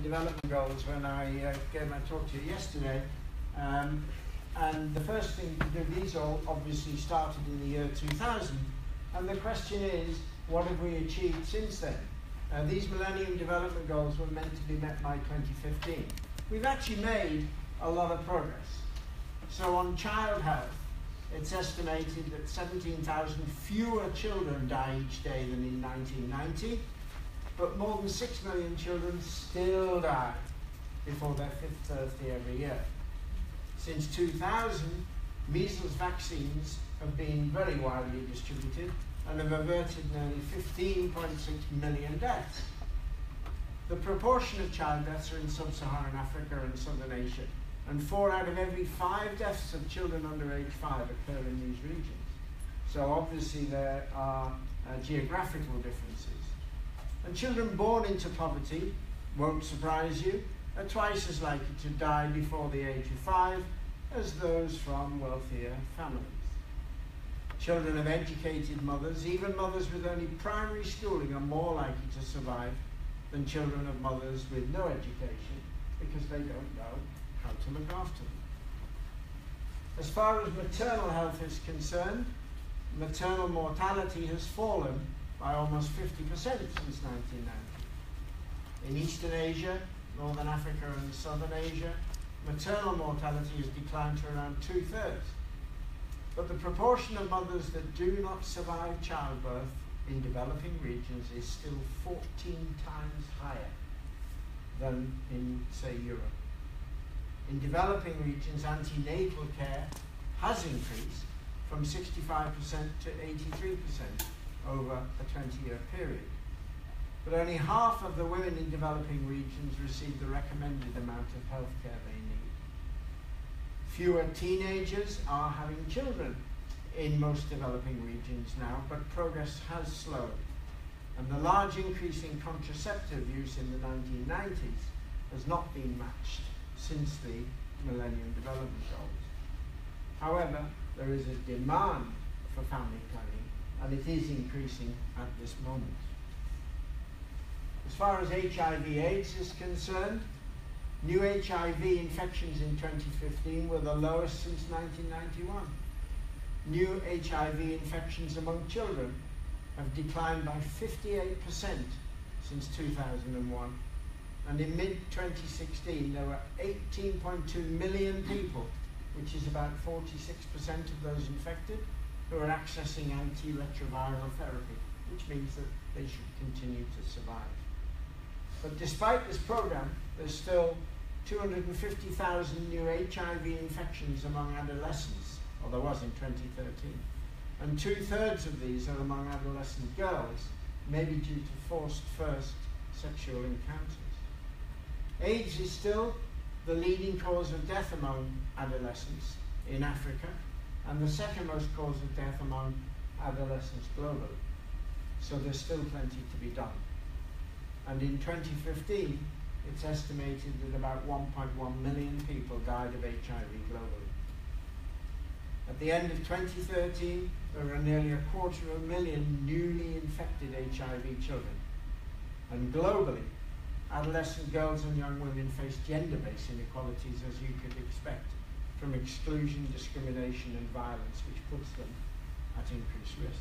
Development Goals when I gave my talk to you yesterday. And the first thing to do, these all obviously started in the year 2000. And the question is, what have we achieved since then? These Millennium Development Goals were meant to be met by 2015. We've actually made a lot of progress. So on child health, it's estimated that 17,000 fewer children die each day than in 1990, but more than 6 million children still die before their 5th birthday every year. Since 2000, measles vaccines have been very widely distributed and have averted nearly 15.6 million deaths. The proportion of child deaths are in sub-Saharan Africa and Southern Asia, and 4 out of every 5 deaths of children under age 5 occur in these regions. So obviously there are geographical differences. And children born into poverty, won't surprise you, are twice as likely to die before the age of 5 as those from wealthier families. Children of educated mothers, even mothers with only primary schooling, are more likely to survive than children of mothers with no education because they don't know how to look after them. As far as maternal health is concerned, maternal mortality has fallen by almost 50% since 1990. In Eastern Asia, Northern Africa and Southern Asia, maternal mortality has declined to around 2/3. But the proportion of mothers that do not survive childbirth in developing regions is still 14 times higher than in, say, Europe. In developing regions, antenatal care has increased from 65% to 83% over a 20-year period. But only half of the women in developing regions receive the recommended amount of health care they need. Fewer teenagers are having children in most developing regions now, but progress has slowed. And the large increase in contraceptive use in the 1990s has not been matched since the Millennium Development Goals. However, there is a demand for family planning, and it is increasing at this moment. As far as HIV/AIDS is concerned, new HIV infections in 2015 were the lowest since 1991. New HIV infections among children have declined by 58% since 2001. And in mid-2016, there were 18.2 million people, which is about 46% of those infected, who are accessing antiretroviral therapy, which means that they should continue to survive. But despite this program, there's still 250,000 new HIV infections among adolescents, or there was in 2013. And 2/3 of these are among adolescent girls, maybe due to forced first sexual encounters. AIDS is still the leading cause of death among adolescents in Africa, and the second most cause of death among adolescents globally. So there's still plenty to be done. And in 2015, it's estimated that about 1.1 million people died of HIV globally. At the end of 2013, there were nearly 250,000 newly infected HIV children. And globally, adolescent girls and young women face gender-based inequalities, as you could expect, from exclusion, discrimination and violence, which puts them at increased risk.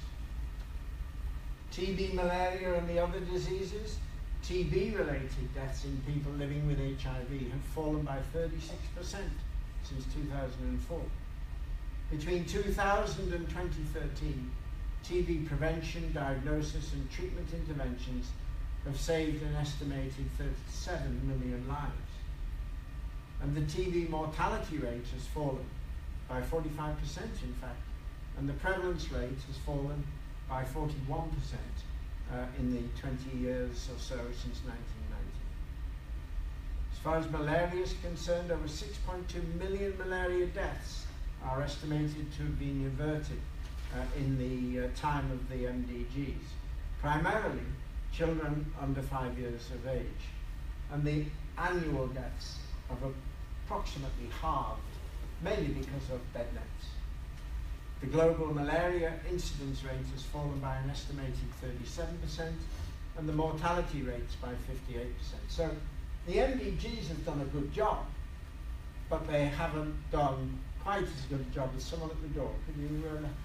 TB, malaria and the other diseases, TB-related deaths in people living with HIV have fallen by 36% since 2004. Between 2000 and 2013, TB prevention, diagnosis and treatment interventions have saved an estimated 37 million lives. And the TB mortality rate has fallen by 45%, in fact, and the prevalence rate has fallen by 41% in the 20 years or so since 1990. As far as malaria is concerned, over 6.2 million malaria deaths are estimated to have been averted in the time of the MDGs, primarily children under 5 years of age. And the annual deaths have approximately halved, mainly because of bed nets. The global malaria incidence rate has fallen by an estimated 37%, and the mortality rates by 58%. So The MDGs have done a good job, but they haven't done quite as good a job as someone at the door. Could you let me?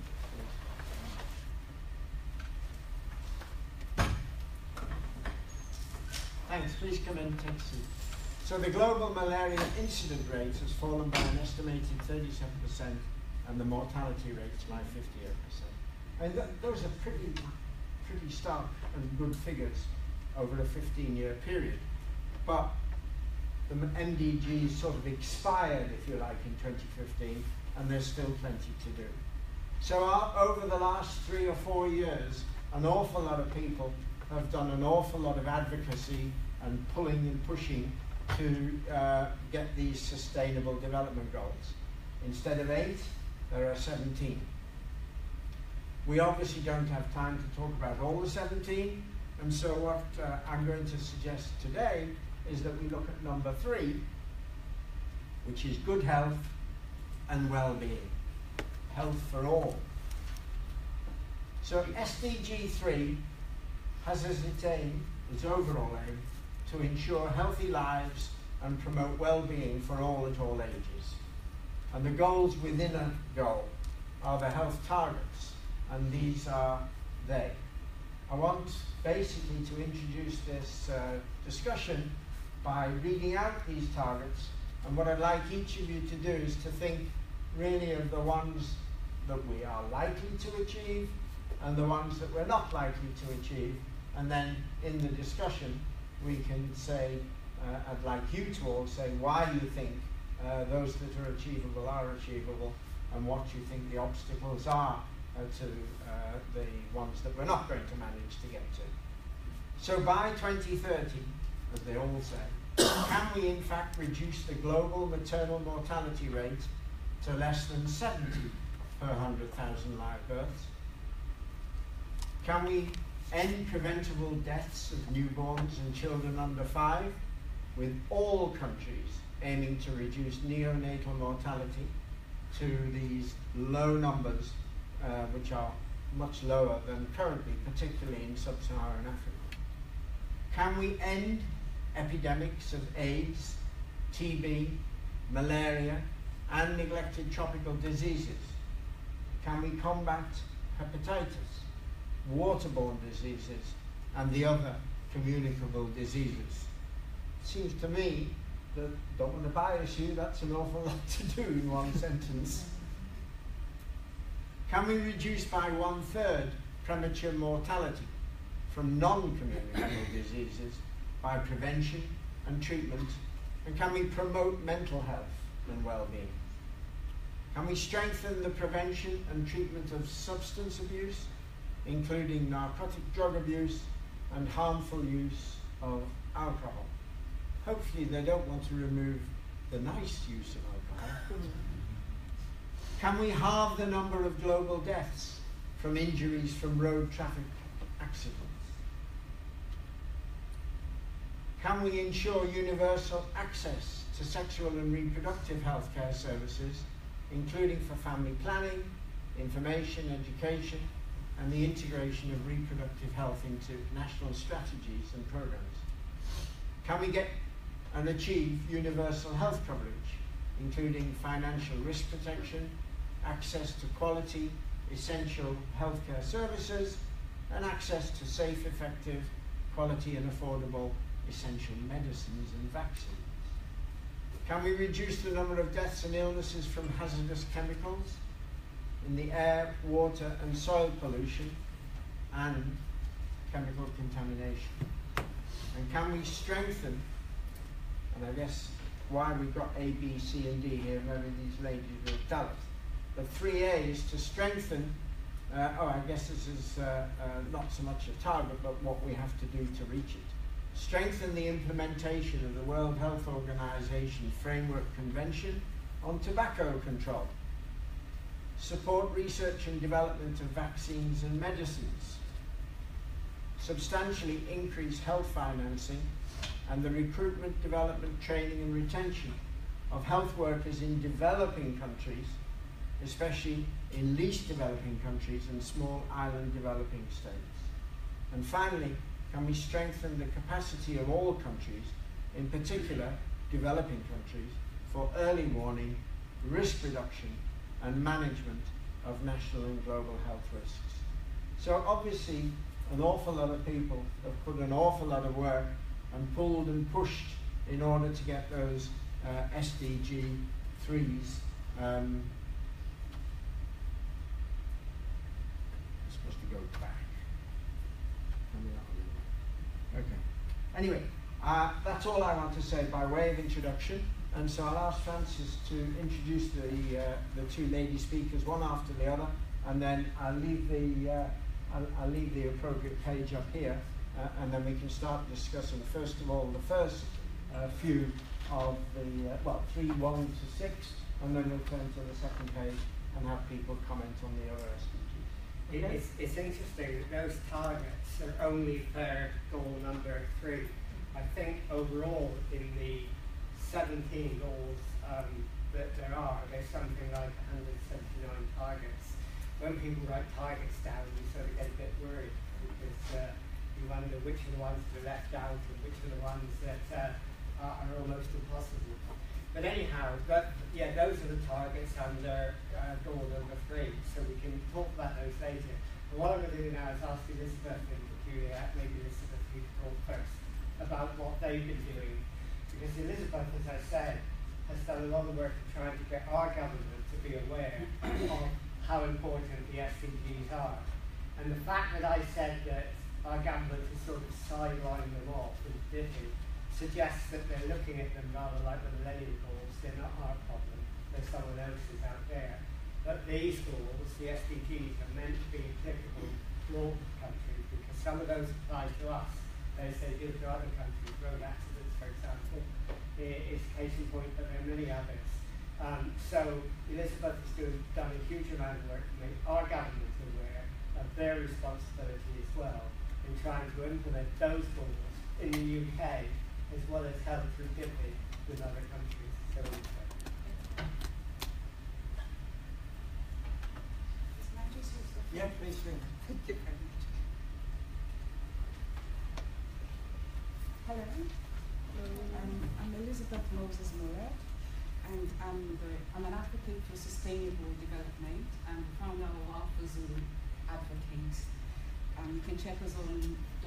Thanks, please come in, take a seat. So the global malaria incident rate has fallen by an estimated 37% and the mortality rates by 58%. And those are pretty stark and good figures over a 15-year period. But the MDGs sort of expired, if you like, in 2015, and there's still plenty to do. So over the last 3 or 4 years, an awful lot of people have done an awful lot of advocacy and pulling and pushing to get these sustainable development goals. Instead of 8, there are 17. We obviously don't have time to talk about all the 17, and so what I'm going to suggest today is that we look at number 3, which is good health and well-being. Health for all. So SDG 3 has as its aim, its overall aim, to ensure healthy lives and promote well-being for all at all ages. And the goals within a goal are the health targets, and these are they. I want basically to introduce this discussion by reading out these targets, and what I'd like each of you to do is to think really of the ones that we are likely to achieve and the ones that we're not likely to achieve, and then in the discussion we can say, I'd like you to all say why you think those that are achievable, and what you think the obstacles are to the ones that we're not going to manage to get to. So by 2030, as they all say, can we in fact reduce the global maternal mortality rate to less than 70 per 100,000 live births? Can we end preventable deaths of newborns and children under 5, with all countries aiming to reduce neonatal mortality to these low numbers, which are much lower than currently, particularly in sub-Saharan Africa? Can we end epidemics of AIDS, TB, malaria, and neglected tropical diseases? Can we combat hepatitis, waterborne diseases, and the other communicable diseases? It seems to me that, don't want to bias you, that's an awful lot to do in one sentence. Can we reduce by 1/3 premature mortality from non-communicable diseases by prevention and treatment? And can we promote mental health and well-being? Can we strengthen the prevention and treatment of substance abuse, including narcotic drug abuse and harmful use of alcohol? Hopefully they don't want to remove the nice use of alcohol. Can we halve the number of global deaths from injuries from road traffic accidents? Can we ensure universal access to sexual and reproductive healthcare services, including for family planning, information, education, and the integration of reproductive health into national strategies and programs? Can we get and achieve universal health coverage, including financial risk protection, access to quality, essential healthcare services, and access to safe, effective, quality and affordable essential medicines and vaccines? Can we reduce the number of deaths and illnesses from hazardous chemicals in the air, water and soil pollution and chemical contamination? And can we strengthen, and I guess why we've got A, B, C and D here, maybe these ladies will tell us, the 3 A's to strengthen, I guess this is not so much a target, but what we have to do to reach it. Strengthen the implementation of the World Health Organization Framework Convention on Tobacco Control. Support research and development of vaccines and medicines. Substantially increase health financing and the recruitment, development, training and retention of health workers in developing countries, especially in least developing countries and small island developing states. And finally, can we strengthen the capacity of all countries in particular developing countries, for early warning, risk reduction and management of national and global health risks. So obviously an awful lot of people have put an awful lot of work and pulled and pushed in order to get those SDG 3s supposed to go back. Okay. Anyway, that's all I want to say by way of introduction. And so I'll ask Francis to introduce the two lady speakers, one after the other, and then I'll leave the appropriate page up here, and then we can start discussing first of all the first few of the 3, 1 to 6, and then we'll turn to the second page and have people comment on the other SDGs. Okay? It's interesting that those targets are only for goal number 3. I think overall in the 17 goals that there are, there's something like 179 targets. When people write targets down, you sort of get a bit worried because you wonder which are the ones that are left out and which are the ones that are almost impossible. But anyhow, those are the targets under goal number 3, so we can talk about those later. But what I'm going to do now is ask Elizabeth and Julia, maybe Elizabeth, you can talk first about what they've been doing. Because Elizabeth, as I said, has done a lot of work in trying to get our government to be aware of how important the SDGs are. And the fact that I said that our government has sort of sidelined them off and different suggests that they're looking at them rather like the Millennium Goals. They're not our problem, they're someone else's out there. But these goals, the SDGs, are meant to be applicable to all countries because some of those apply to us, as they do to other countries. Road accidents, for example, is case in point, but there are many others. So Elizabeth has done a huge amount of work to make our government aware of their responsibility as well in trying to implement those goals in the UK, as well as help through DIPI with other countries. So, yeah, please do. Thank you very much. Hello, I'm Elizabeth Moses Moret, and I'm an advocate for sustainable development and founder of Alpha Zulu Advocates. You can check us on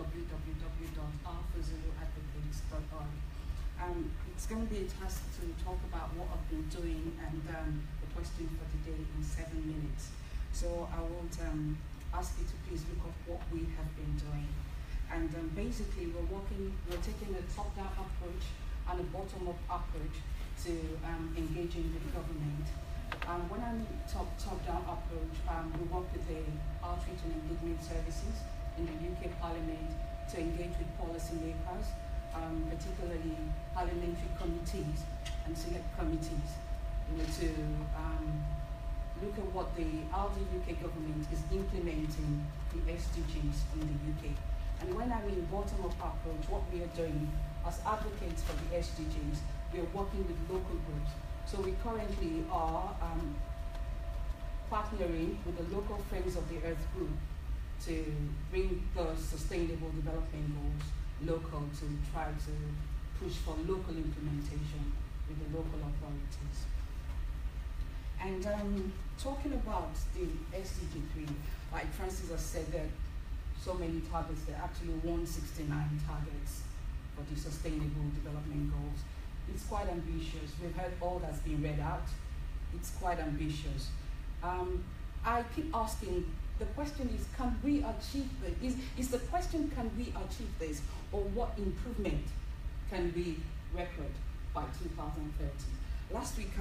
www.alphazuluadvocates.org. It's going to be a task to talk about what I've been doing and the question for today in 7 minutes. So I will ask you to please look up what we have been doing. And basically we're taking a top-down approach and a bottom-up approach to engaging with government. When I mean top-down approach, we work with the outreach and engagement services in the UK Parliament to engage with policymakers, particularly parliamentary committees and select committees, to look at how the UK government is implementing the SDGs in the UK. And when I mean bottom-up approach, what we are doing as advocates for the SDGs, we are working with local groups. So we currently are partnering with the local Friends of the Earth group to bring the Sustainable Development Goals local, to try to push for local implementation with the local authorities. And talking about the SDG 3, like Francis has said, there are so many targets. There are actually 169 targets for the Sustainable Development Goals. It's quite ambitious. We've heard all that's been read out. It's quite ambitious. I keep asking, the question is, can we achieve this? Is the question, can we achieve this? Or what improvement can we record by 2030? Last week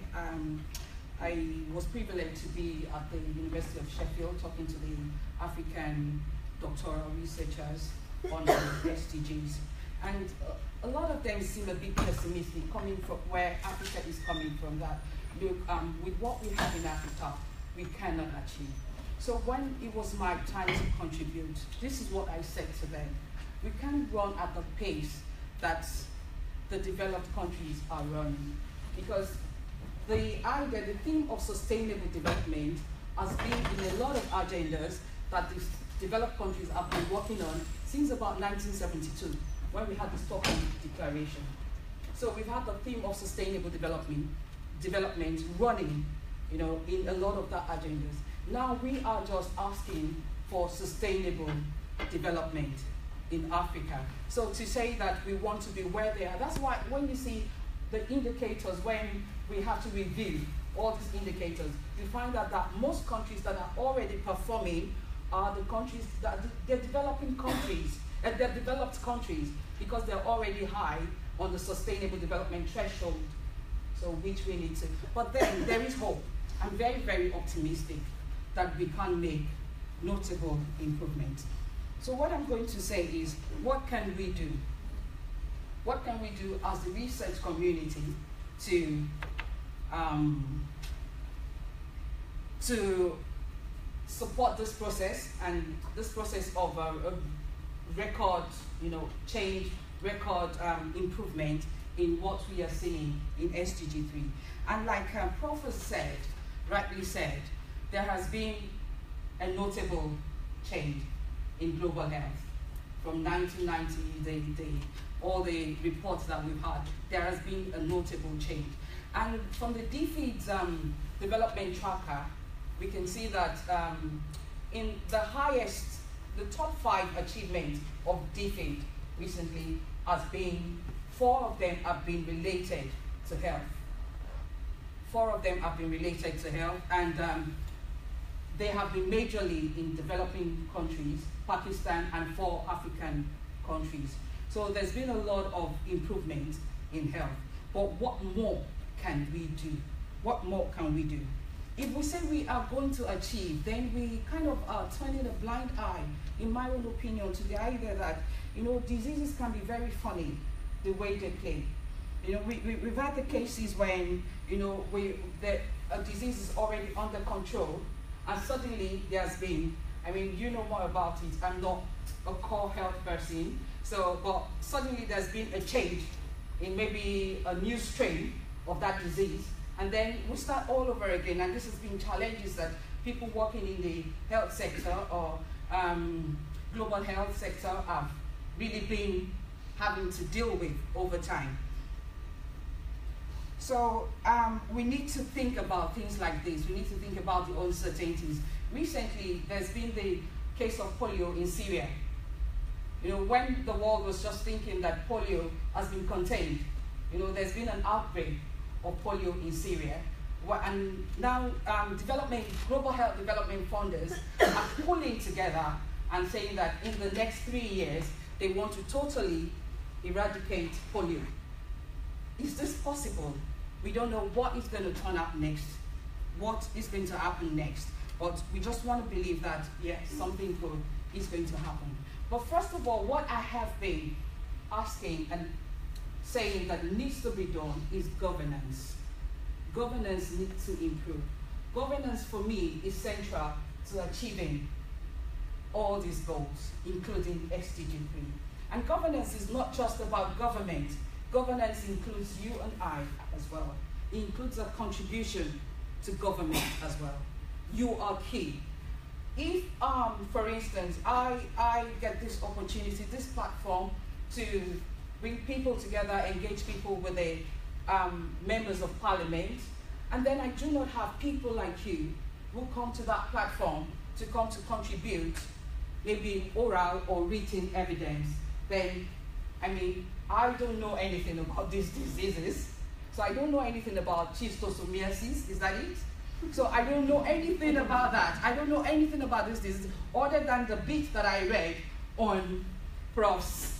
I was privileged to be at the University of Sheffield talking to the African doctoral researchers on the SDGs. And a lot of them seem a bit pessimistic, coming from where Africa is coming from, that look, with what we have in Africa, we cannot achieve. So when it was my time to contribute, this is what I said to them. We can't run at the pace that the developed countries are running, because the theme of sustainable development has been in a lot of agendas that the developed countries have been working on since about 1972. when we had the Stockholm Declaration. So we've had the theme of sustainable development running, in a lot of the agendas. Now we are just asking for sustainable development in Africa. So to say that we want to be where they are, that's why when you see the indicators, when we have to review all these indicators, you find that most countries that are already performing are the countries that they're developing countries, and they're developed countries because they're already high on the sustainable development threshold, so which we need to. But then there is hope. I'm very, very optimistic that we can make notable improvement. So what I'm going to say is, what can we do? What can we do as the research community to support this process, and this process of record, change, record improvement in what we are seeing in SDG 3. And like Prof said, rightly said, there has been a notable change in global health. From 1990, all the reports that we've had, there has been a notable change. And from the DFID's development tracker, we can see that in the top 5 achievements of DFID recently has been, 4 of them have been related to health. 4 of them have been related to health, and they have been majorly in developing countries, Pakistan, and 4 African countries. So there's been a lot of improvement in health. But what more can we do? What more can we do? If we say we are going to achieve, then we kind of are turning a blind eye, in my own opinion, to the idea that, diseases can be very funny the way they play. We've had the cases when, a disease is already under control, and suddenly there's been, you know more about it, I'm not a core health person, but suddenly there's been a change in maybe a new strain of that disease, and then we start all over again. And this has been challenges that people working in the health sector or global health sector have really been having to deal with over time. So we need to think about things like this. We need to think about the uncertainties. Recently, there's been the case of polio in Syria. When the world was just thinking that polio has been contained, there's been an outbreak of polio in Syria. And now global health development funders are pulling together and saying that in the next 3 years, they want to totally eradicate polio. Is this possible? We don't know what is going to turn up next, what is going to happen next, but we just want to believe that, yes, something good is going to happen. But first of all, what I have been asking and saying that needs to be done is governance. Governance needs to improve. Governance, for me, is central to achieving all these goals, including SDG 3. And governance is not just about government. Governance includes you and I as well. It includes a contribution to government as well. You are key. If, for instance, I get this opportunity, this platform, to bring people together, engage people with the members of parliament, and then I do not have people like you who come to that platform to come to contribute, maybe oral or written evidence, then, I don't know anything about these diseases. So I don't know anything about schistosomiasis, is that it? So I don't know anything about that. I don't know anything about this disease other than the bit that I read on Prof's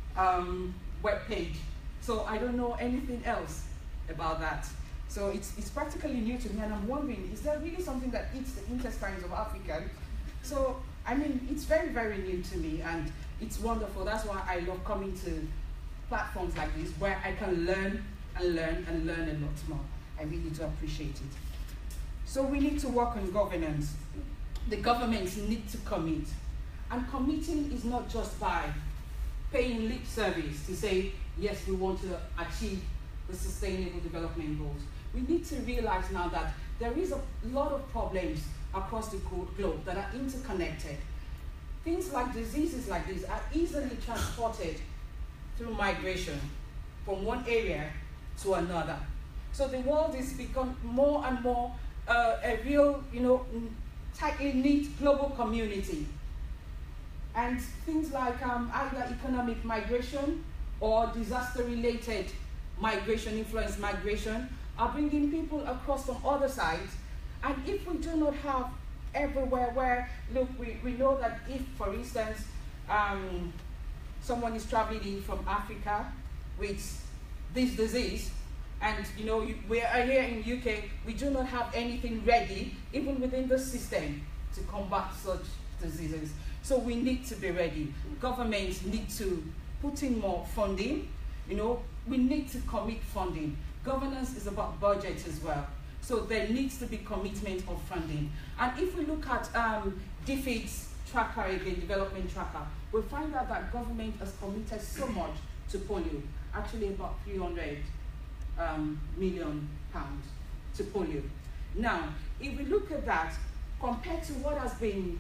webpage. So I don't know anything else about that. So it's practically new to me, and I'm wondering, is there really something that eats the intestines of Africans? So, it's very, very new to me, and it's wonderful. That's why I love coming to platforms like this, where I can learn and learn and learn a lot more. I really do appreciate it. So we need to work on governance. The governments need to commit. And committing is not just by paying lip service to say, yes, we want to achieve the sustainable development goals. We need to realize now that there is a lot of problems across the globe that are interconnected. Things like diseases like this are easily transported through migration from one area to another. So the world has become more and more a real, tightly knit global community. And things like either economic migration or disaster-related migration, influenced migration, are bringing people across from other sides. And if we do not have everywhere where, look, we know that if, for instance, someone is traveling in from Africa with this disease, and we are here in UK, we do not have anything ready, even within the system, to combat such diseases. So we need to be ready. Governments need to put in more funding. We need to commit funding. Governance is about budget as well. So there needs to be commitment of funding. And if we look at DFID's tracker again, development tracker, we find out that government has committed so much to polio, actually about 300 million pounds to polio. Now, if we look at that, compared to what has been,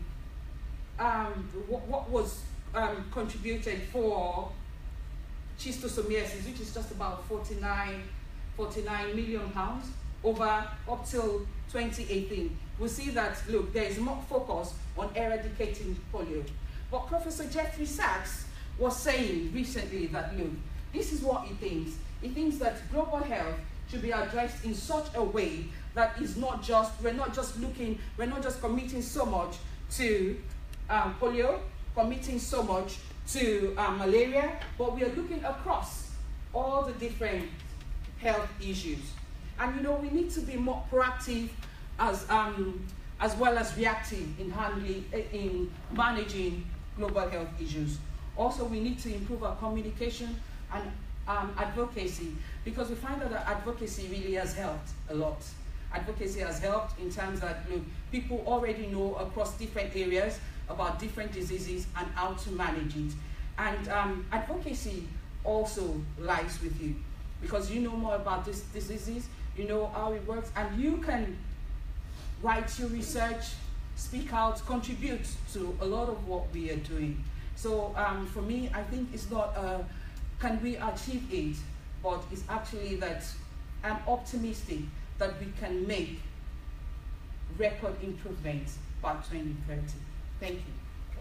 what was contributed for schistosomiasis, which is just about 49 million pounds over up till 2018, we see that, look, there is more focus on eradicating polio. But Professor Jeffrey Sachs was saying recently that, look, this is what he thinks. He thinks that global health should be addressed in such a way that is not just, we're not just committing so much to polio, committing so much to malaria, but we are looking across all the different health issues. And we need to be more proactive as well as reactive in managing global health issues. Also, we need to improve our communication and advocacy, because we find that advocacy really has helped a lot. Advocacy has helped in terms that, look, people already know across different areas about different diseases and how to manage it. And advocacy also lies with you, because you know more about these diseases, you know how it works, and you can write your research, speak out, contribute to a lot of what we are doing. So for me, I think it's not can we achieve it, but it's actually that I'm optimistic that we can make record improvements by 2030. Thank you.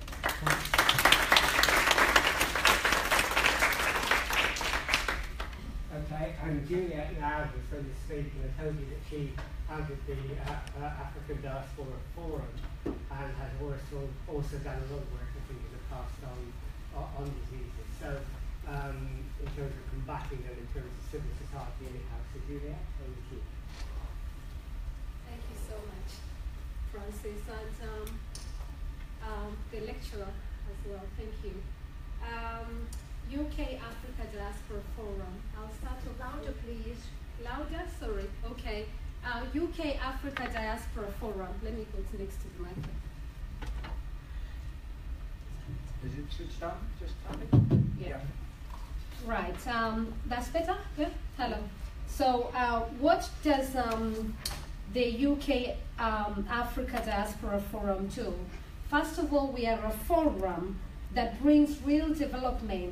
Okay, and Juliet now is going to speak, and I told you that she founded the African Diaspora Forum and has also done a lot of work, I think, in the past on diseases. So, in terms of combating them, in terms of civil society, anyhow. So, Juliet, over to you. Thank you so much, Francis, and the lecturer as well. Thank you. UK Africa Diaspora Forum. I'll start off. Louder, please. Louder? Sorry. Okay. UK Africa Diaspora Forum. Let me go next to the microphone. Is it switched on? Just tell me. Yeah. Right. That's better? Yeah? Hello. So what does the UK Africa Diaspora Forum do? First of all, we are a forum that brings real development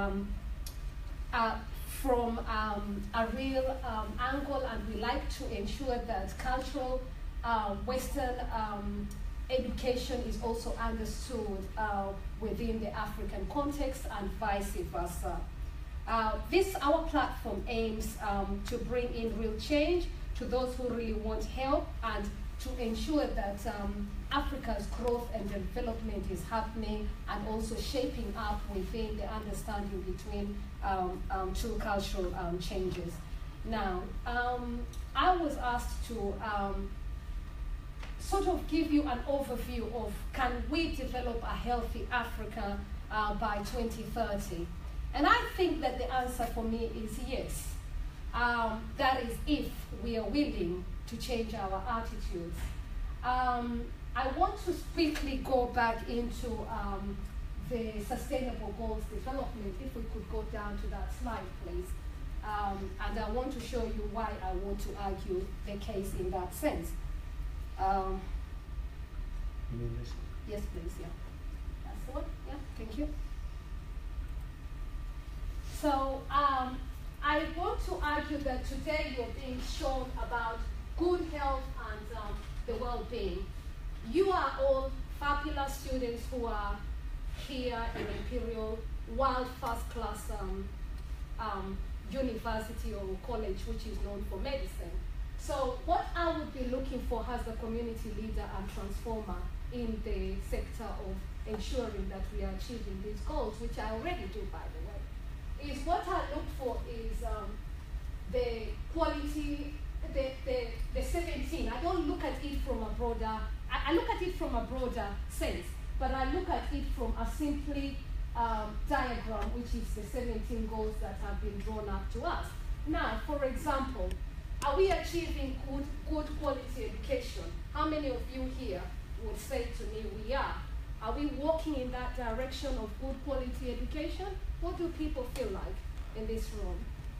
from a real angle, and we like to ensure that cultural Western education is also understood within the African context and vice versa. Our platform aims to bring in real change to those who really want help, and to ensure that Africa's growth and development is happening and also shaping up within the understanding between two cultural changes. Now, I was asked to sort of give you an overview of, can we develop a healthy Africa by 2030? And I think that the answer for me is yes. That is if we are willing to change our attitudes. I want to quickly go back into the Sustainable Goals development, if we could go down to that slide, please. And I want to show you why I want to argue the case in that sense. You mean this? Yes, please, yeah. That's the one, yeah, thank you. So I want to argue that today you're being shown about good health and the well-being. You are all fabulous students who are here in Imperial, wild first-class university or college, which is known for medicine. So what I would be looking for as a community leader and transformer in the sector of ensuring that we are achieving these goals, which I already do, by the way, is what I look for is the quality, the 17. I don't look at it from a broader, I look at it from a broader sense, but I look at it from a simply diagram, which is the 17 goals that have been drawn up to us. Now, for example, are we achieving good quality education? How many of you here would say to me we are? Are we walking in that direction of good quality education? What do people feel like in this room?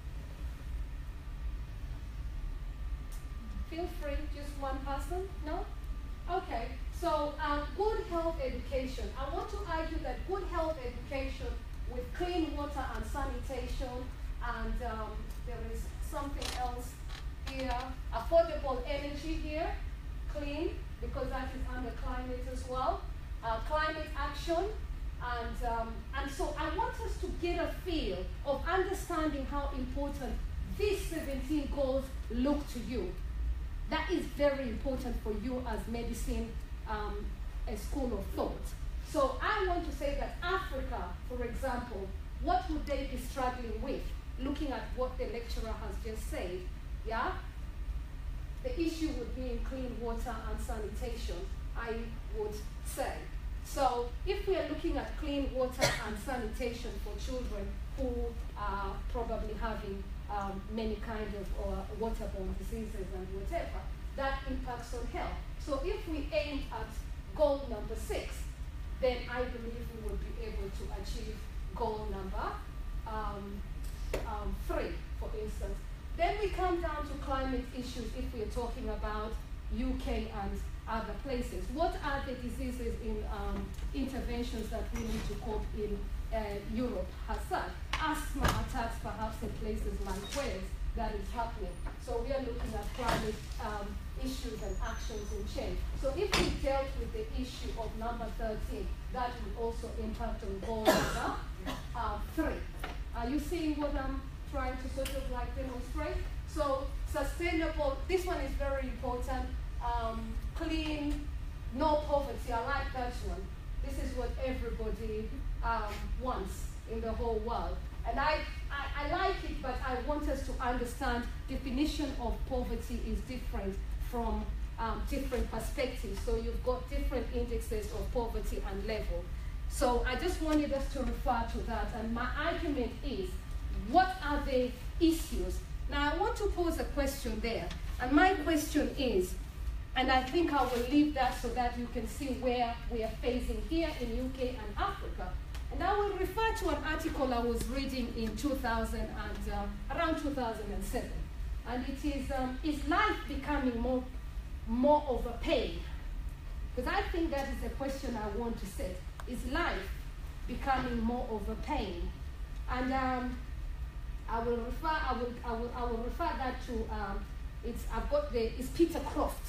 Feel free, just one person? No? Okay, so good health education. I want to argue that good health education with clean water and sanitation, and there is something else here, affordable energy here, clean, because that is under climate as well, climate action, and so I want us to get a feel of understanding how important these 17 goals look to you. That is very important for you as medicine, a school of thought. So I want to say that Africa, for example, what would they be struggling with? Looking at what the lecturer has just said, yeah? The issue would be in clean water and sanitation, I would say. So if we are looking at clean water and sanitation for children who are probably having many kind of waterborne diseases and whatever, that impacts on health. So if we aim at goal number 6, then I believe we will be able to achieve goal number 3, for instance. Then we come down to climate issues if we're talking about UK and other places. What are the diseases in interventions that we need to cope in Europe has such? Asthma attacks perhaps in places like Wales that is happening. So we are looking at climate issues and actions and change. So if we dealt with the issue of number 13, that will also impact on goal number 3. Are you seeing what I'm trying to sort of like demonstrate? So sustainable, this one is very important. Clean, no poverty, I like that one. This is what everybody wants in the whole world. And I like it, but I want us to understand definition of poverty is different from different perspectives. So you've got different indexes of poverty and level. So I just wanted us to refer to that. And my argument is, what are the issues? Now I want to pose a question there. And my question is, and I think I will leave that so that you can see where we are facing here in UK and Africa. And I will refer to an article I was reading in around 2007. And it is life becoming more of a pain? Because I think that is the question I want to set. Is life becoming more of a pain? And I will refer that to it's Peter Croft.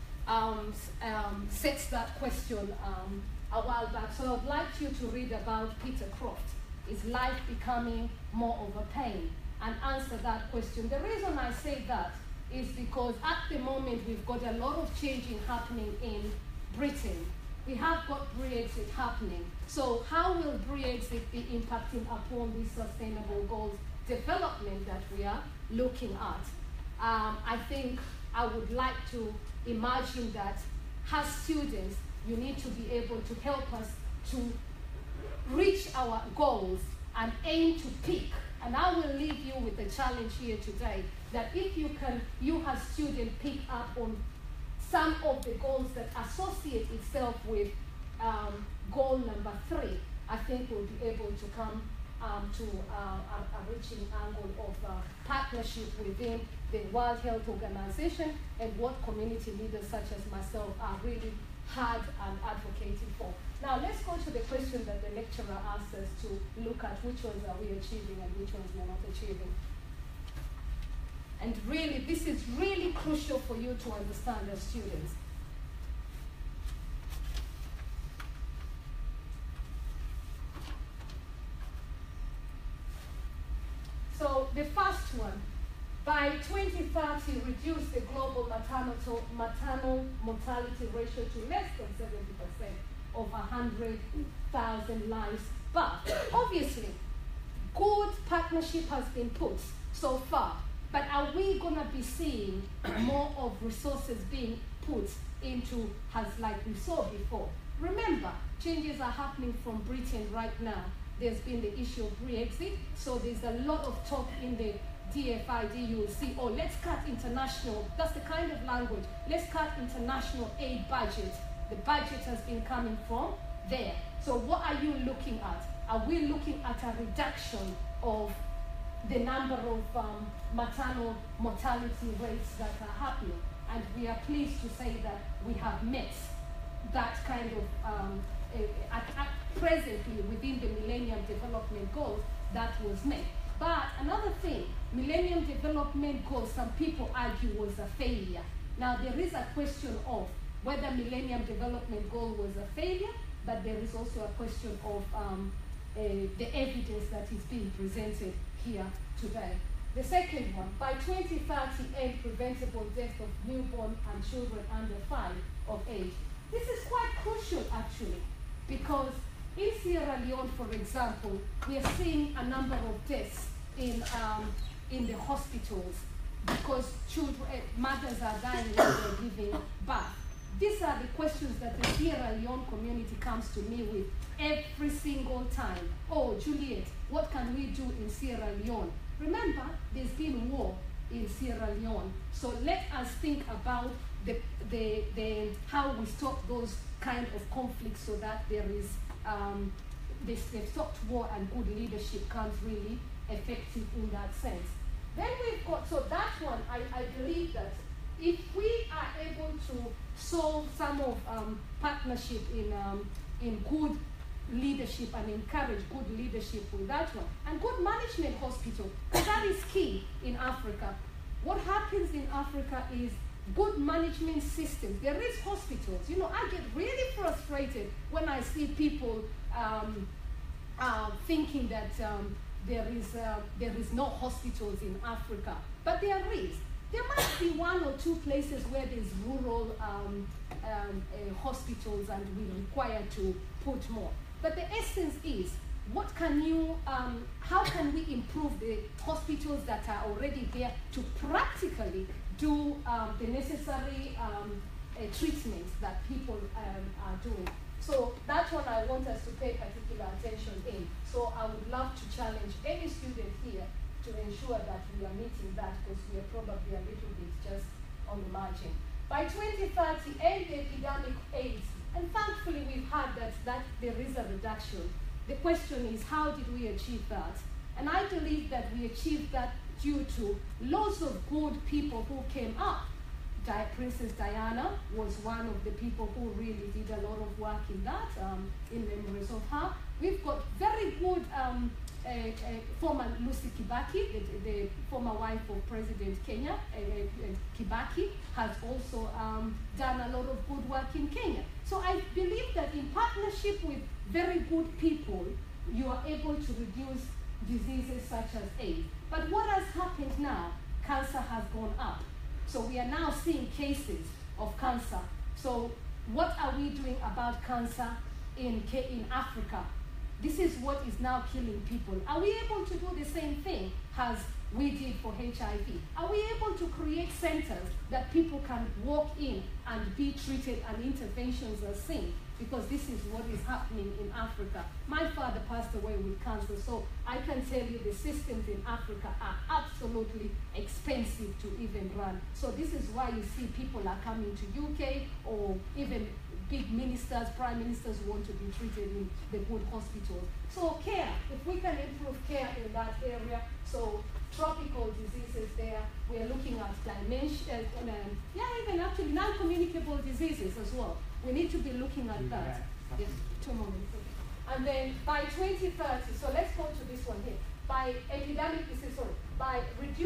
Sets that question a while back. So I'd like you to read about Peter Croft. Is life becoming more of a pain? And answer that question. The reason I say that is because at the moment we've got a lot of changing happening in Britain. We have got Brexit happening. So how will Brexit be impacting upon these sustainable goals development that we are looking at? I think I would like to imagine that as students, you need to be able to help us to reach our goals and aim to peak. And I will leave you with the challenge here today that if you can, you as students, pick up on some of the goals that associate itself with goal number 3, I think we'll be able to come to a reaching angle of partnership within the World Health Organization and what community leaders such as myself are really had and advocated for. Now let's go to the question that the lecturer asked us to look at: which ones are we achieving and which ones we are not achieving. And really, this is really crucial for you to understand as students. So the first one, by 2030, reduce the global maternal mortality ratio to less than 70% of 100,000 lives. But obviously, good partnership has been put so far. But are we going to be seeing more of resources being put into, like we saw before? Remember, changes are happening from Britain right now. There's been the issue of Brexit, so there's a lot of talk in the DFID. You will see, oh, let's cut international, that's the kind of language, let's cut international aid budget. The budget has been coming from there. So what are you looking at? Are we looking at a reduction of the number of maternal mortality rates that are happening? And we are pleased to say that we have met that kind of, presently within the Millennium Development Goals, that was met. But another thing, Millennium Development Goals, some people argue was a failure. Now there is a question of whether Millennium Development Goal was a failure, but there is also a question of the evidence that is being presented here today. The second one, by 2030, end preventable death of newborn and children under 5 of age. This is quite crucial actually, because in Sierra Leone, for example, we are seeing a number of deaths in the hospitals because mothers are dying when they're giving birth. These are the questions that the Sierra Leone community comes to me with every single time. Oh, Juliet, what can we do in Sierra Leone? Remember, there's been war in Sierra Leone. So let us think about how we stop those kind of conflicts so that there is they've stopped war and good leadership comes really effective in that sense. Then we've got, so that one, I believe that if we are able to solve some of partnership in good leadership and encourage good leadership with that one, and good management hospital, because that is key in Africa. What happens in Africa is good management systems. There is hospitals. You know, I get really frustrated when I see people thinking that there is no hospitals in Africa, but there is. There must be 1 or 2 places where there's rural hospitals, and we require to put more. But the essence is, what can you, how can we improve the hospitals that are already there to practically do the necessary treatments that people are doing? So that's what I want us to pay particular attention in. So I would love to challenge any student here to ensure that we are meeting that, because we are probably a little bit just on the margin. By 2030, end the epidemic AIDS. And thankfully we've had that there is a reduction. The question is, how did we achieve that? And I believe that we achieved that due to lots of good people who came up. Princess Diana was one of the people who really did a lot of work in that, in memories of her. We've got very good former Lucy Kibaki, the former wife of President Kenya, Kibaki, has also done a lot of good work in Kenya. So I believe that in partnership with very good people, you are able to reduce diseases such as AIDS. But what has happened now? Cancer has gone up. So we are now seeing cases of cancer. So what are we doing about cancer in Africa? This is what is now killing people. Are we able to do the same thing as we did for HIV? Are we able to create centers that people can walk in and be treated and interventions are seen? Because this is what is happening in Africa. My father passed away with cancer, so I can tell you the systems in Africa are absolutely expensive to even run. So this is why you see people are coming to UK or even big ministers, prime ministers want to be treated in the good hospitals. So care, if we can improve care in that area, so tropical diseases there, we are looking at dementia, even actually non-communicable diseases as well. We need to be looking at that. Yes, 2 more minutes. Okay. And then by 2030, so let's go to this one here. By epidemic disease, by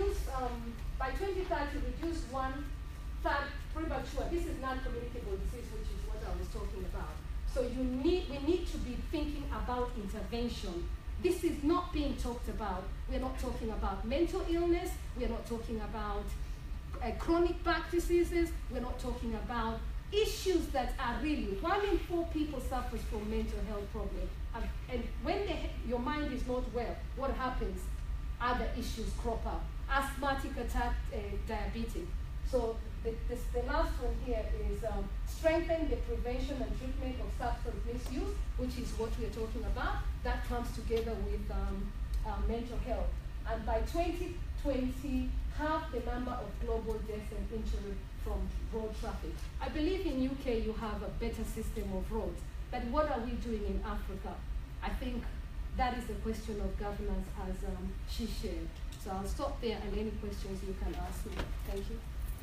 2030, reduce 1/3 premature. This is non-communicable disease, which is what I was talking about. So we need to be thinking about intervention. This is not being talked about. We're not talking about mental illness. We're not talking about chronic back diseases. We're not talking about issues that are really, 1 in 4 people suffers from mental health problems. And when your mind is not well, what happens? Other issues crop up. Asthmatic attack, diabetes. So the last one here is strengthen the prevention and treatment of substance misuse, which is what we're talking about. That comes together with mental health. And by 2020, half the number of global deaths and injuries from road traffic. I believe in UK you have a better system of roads, but what are we doing in Africa? I think that is a question of governance, as she shared. So I'll stop there, and any questions you can ask me. Thank you.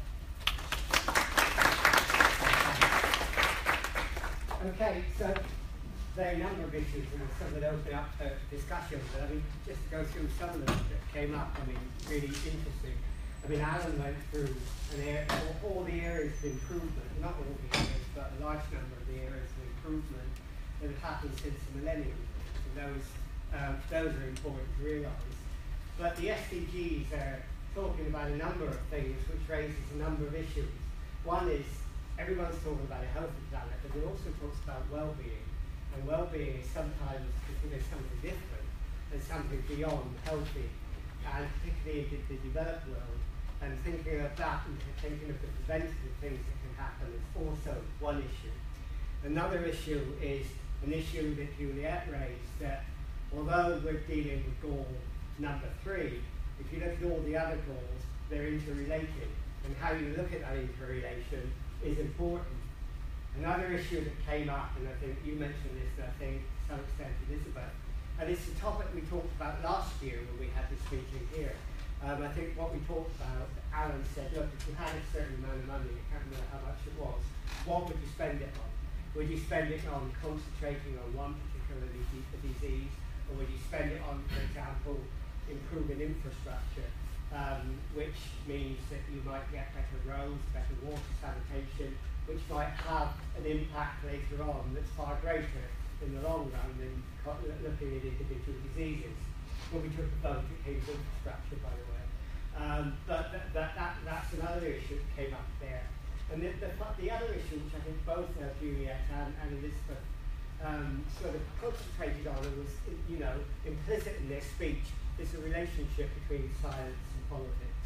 Okay, so there are a number of issues, and some that open up discussion, but I mean, just to go through some of them that came up, I mean, really interesting. I mean, Alan went through all the areas of improvement, not all the areas, but a large number of the areas of improvement that have happened since the millennium. And those are important to realise. But the SDGs are talking about a number of things which raises a number of issues. One is, everyone's talking about a healthy planet, but it also talks about well-being. And well-being is sometimes considered something different and something beyond healthy, and particularly in the developed world. And thinking of that and thinking of the preventative things that can happen is also one issue. Another issue is an issue that Juliet raised, that although we're dealing with goal number 3, if you look at all the other goals, they're interrelated. And how you look at that interrelation is important. Another issue that came up, and I think you mentioned this, and I think to some extent Elizabeth, and it's a topic we talked about last year when we had this meeting here. I think what we talked about, Alan said, look, if you had a certain amount of money, I can't remember how much it was, what would you spend it on? Would you spend it on concentrating on one particular disease, or would you spend it on, for example, improving infrastructure, which means that you might get better roads, better water sanitation, which might have an impact later on that's far greater in the long run than looking at individual diseases. When we took the vote, it came to infrastructure, by the way. But that's another issue that came up there. And the other issue, which I think both Juliet and Elizabeth sort of concentrated on, and was, implicit in their speech, is the relationship between science and politics.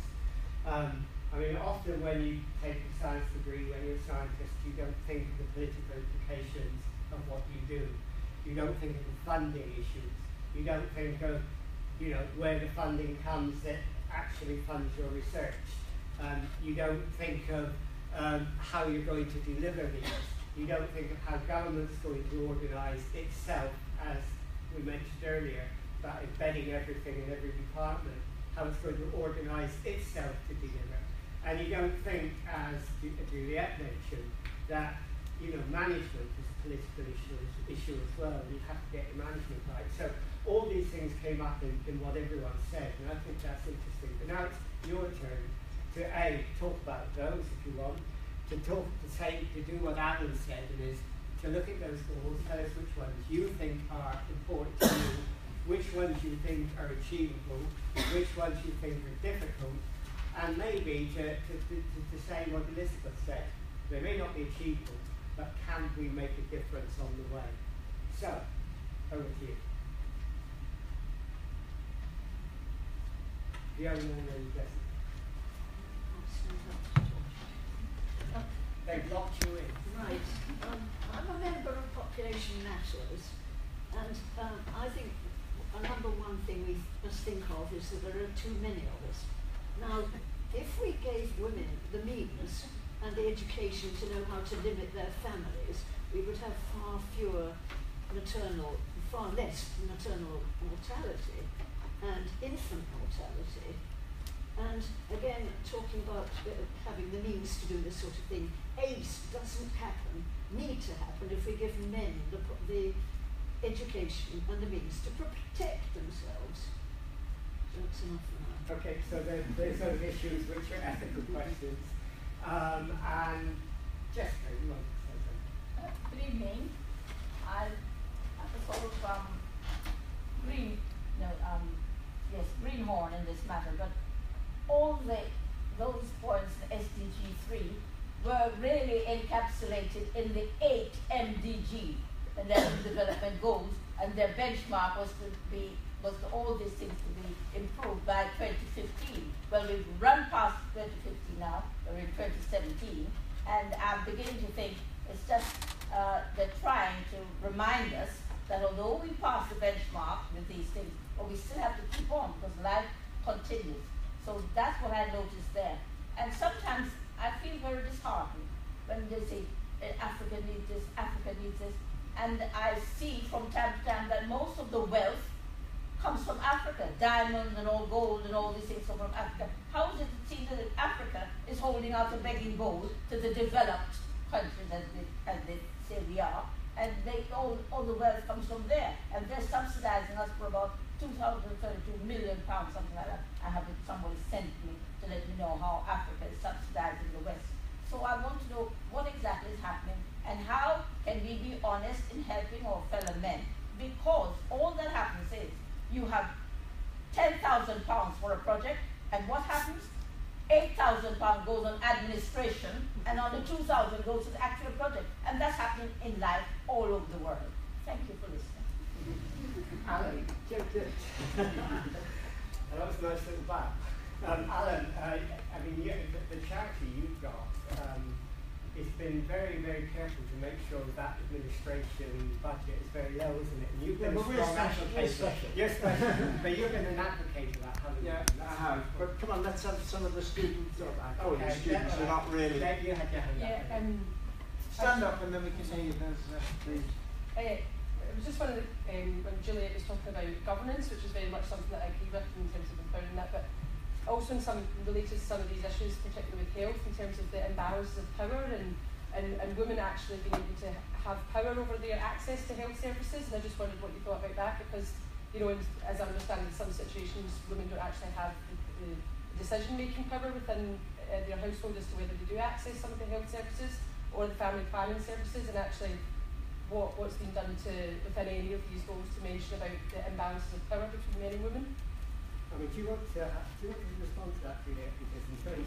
I mean, often when you take a science degree, when you're a scientist, you don't think of the political implications of what you do. You don't think of the funding issues. You don't think of, where the funding comes that actually funds your research. You don't think of how you're going to deliver these. You don't think of how government's going to organise itself, as we mentioned earlier, about embedding everything in every department, how it's going to organise itself to deliver. And you don't think, as Juliet mentioned, that management is a political issue as well. You have to get your management right. So all these things came up in what everyone said, and I think that's interesting. But now it's your turn to talk about those if you want, to do what Alan said, and is to look at those goals, tell us which ones you think are important to you, which ones you think are achievable, which ones you think are difficult, and maybe to say what Elizabeth said. They may not be achievable, but can we make a difference on the way? So, over to you. Fiona and Jessica. They've locked you in. Right. I'm a member of Population Matters, and I think a number one thing we must think of is that there are too many of us. Now, if we gave women the means and the education to know how to limit their families, we would have far less maternal mortality and infant mortality. And again, talking about having the means to do this sort of thing, AIDS doesn't need to happen if we give men the education and the means to protect themselves. That's enough for now. Okay, so there's those issues which are ethical questions. And Jessica, you want to say something? Good evening. I'm a sort of greenhorn in this matter, but all those points in SDG 3 were really encapsulated in the 8 MDG, the Millennium Development Goals, and their benchmark was for all these things to be improved by 2015. Well, we've run past 2015 now, we're in 2017, and I'm beginning to think it's just they're trying to remind us that although we pass the benchmark with these things, but we still have to keep on because life continues. So that's what I noticed there. And sometimes I feel very disheartened when they say Africa needs this, Africa needs this. And I see from time to time that most of the wealth comes from Africa. Diamonds and all gold and all these things come from Africa. How is it that Africa is holding out a begging bowl to the developed countries as they say we are? And all the wealth comes from there. And they're subsidizing us for about £232 million, something like that. I have somebody sent me to let me know how Africa is subsidizing the West. So I want to know what exactly is happening and how can we be honest in helping our fellow men? Because all that happens is you have £10,000 for a project, and what happens? £8,000 goes on administration, and on the 2,000 goes to the actual project. And that's happening in life all over the world. Thank you for listening. Alan, that was a nice little bow. Alan, I mean, the charity you've got, it's been very, very careful to make sure that administration budget is very low, isn't it? And you've been a strong advocate. You're special, but you've been an advocate of that, haven't you? Yeah, I have. But come on, let's have some of the students. The students are not really. You had your hand up. Stand up and then we can hear you. Please. It was just one of the, when Juliet was talking about governance, which is very much something that I agree with in terms of empowering that, but also in related to some of these issues, particularly with health, in terms of the imbalances of power and women actually being able to have power over their access to health services. And I just wondered what you thought about that, because, you know, as I understand, in some situations, women don't actually have the decision-making power within their household as to whether they do access some of the health services or the family planning services, and actually what's been done within any of these goals to mention about the imbalances of power between men and women. I mean, do you want to respond to that, Juliet? Because in terms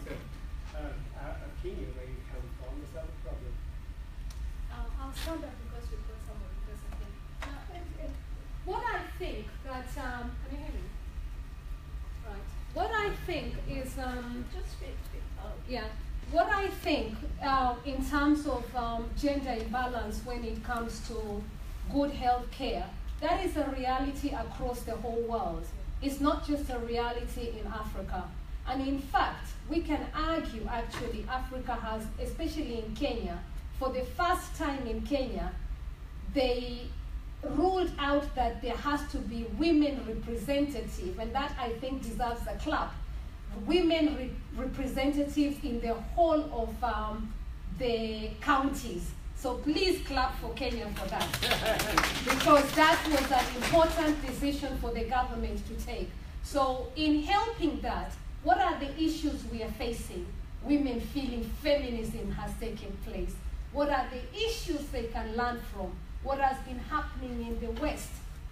of Kenya, where you come from, is that a problem? I'll stand up because we've got someone who doesn't think. What I think that, can you hear me? Right. What I think is, Just speak. yeah. What I think in terms of gender imbalance when it comes to good health care, that is a reality across the whole world. It's not just a reality in Africa. And in fact, we can argue actually Africa has, especially in Kenya, for the first time in Kenya, they ruled out that there has to be women representative, and that I think deserves a clap. Women representatives in the whole of the counties. So please clap for Kenya for that. Because that was an important decision for the government to take. So in helping that, what are the issues we are facing? Women feeling feminism has taken place. What are the issues they can learn from? What has been happening in the West?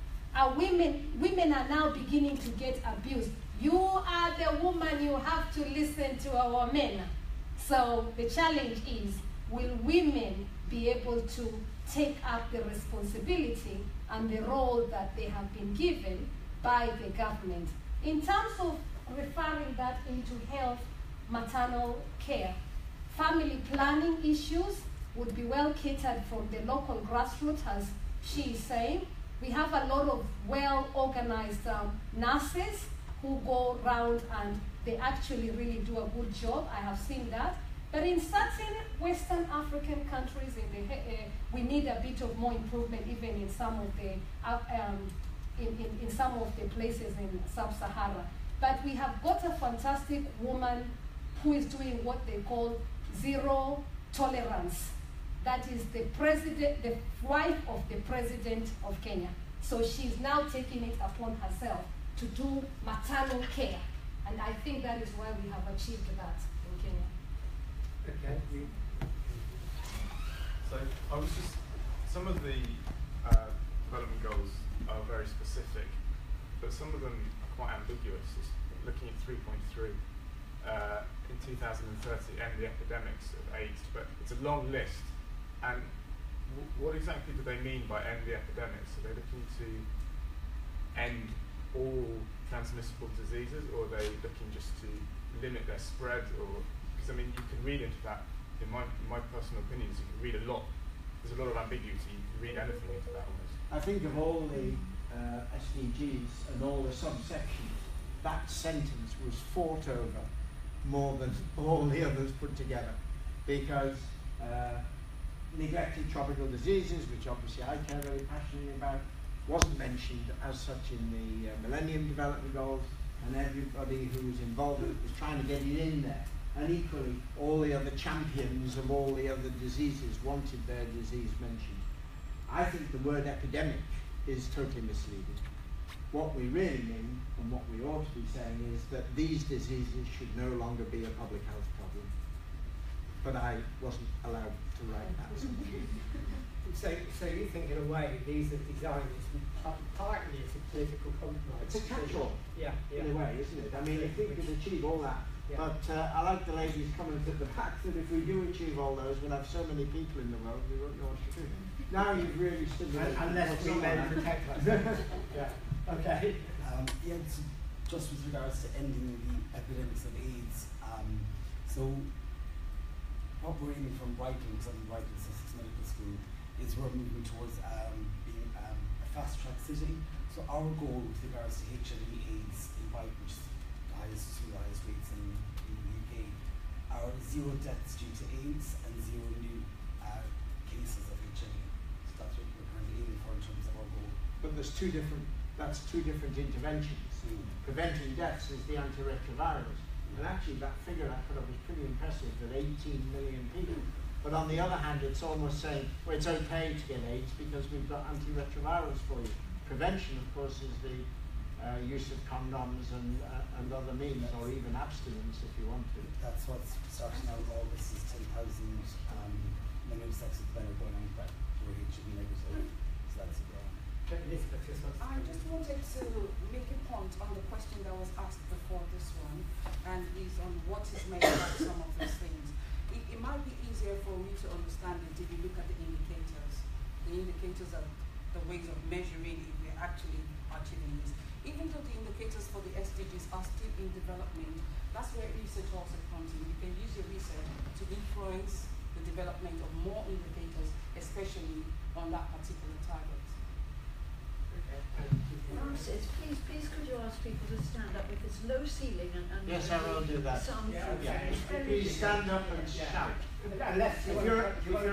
Women are now beginning to get abused. You are the woman, you have to listen to our men. So the challenge is, will women be able to take up the responsibility and the role that they have been given by the government? In terms of referring that into health, maternal care, family planning issues would be well catered from the local grassroots, as she is saying. We have a lot of well-organized nurses who go around and they actually really do a good job. I have seen that. But in certain Western African countries, we need a bit of more improvement, even in some of the in some of the places in Sub-Sahara. But we have got a fantastic woman who is doing what they call zero tolerance. That is the wife of the president of Kenya. So she's now taking it upon herself to do maternal care. And I think that is why we have achieved that in Kenya. Okay. So I was just, some of the development goals are very specific, but some of them are quite ambiguous. It's looking at 3.3, in 2030 end the epidemics of AIDS, but it's a long list. And what exactly do they mean by end the epidemics? Are they looking to end all transmissible diseases, or are they looking just to limit their spread? Or because I mean, you can read into that. In my personal opinions, you can read a lot. There's a lot of ambiguity. You can read anything into that almost. I think of all the SDGs and all the subsections, that sentence was fought over more than all the others put together, because neglected tropical diseases, which obviously I care very passionately about, wasn't mentioned as such in the Millennium Development Goals, and everybody who was involved in it was trying to get it in there. And equally, all the other champions of all the other diseases wanted their disease mentioned. I think the word epidemic is totally misleading. What we really mean, and what we ought to be saying, is that these diseases should no longer be a public health problem. But I wasn't allowed to write that. So you think in a way these are designed partly as a political compromise? It's a catch-all, yeah, in a way, isn't it? I mean, if we could achieve all that. Yeah. But I like the ladies' comment at the back that if we do achieve all those, we'll have so many people in the world we won't know what to do. Now you've really stimulated. Unless we men protect us. Yeah. Okay. Yeah, so just with regards to ending the epidemics of AIDS, so what we're aiming from Brighton, because I'm in Brighton Sussex Medical School, is we're moving towards being a fast-track city. So our goal with regards to HIV/AIDS in Brighton, which is two of the highest rates in the UK, are 0 deaths due to AIDS and 0 new cases of HIV. So that's what we're currently aiming for in terms of our goal. But that's two different interventions. Preventing deaths is the antiretrovirals. And actually that figure I thought was pretty impressive, that 18 million people. But on the other hand, it's almost saying, well, it's okay to get AIDS because we've got antiretrovirals for you. Prevention, of course, is the use of condoms and other means, or even abstinence if you want to. That's what's starting out with all this is 10,000 men of sex with men are going on that were HIV negative. So that's a I just wanted to make a point on the question that was asked before this one, and is on what is meant by some of these things. It might be easier for me to understand it if you look at the indicators. The indicators are the ways of measuring if we're actually achieving this. Even though the indicators for the SDGs are still in development, that's where research also comes in. You can use your research to influence the development of more indicators, especially on that particular target. Francis, please could you ask people to stand up with this low ceiling and yes, I will do that. Please stand up and shout. Unless if you're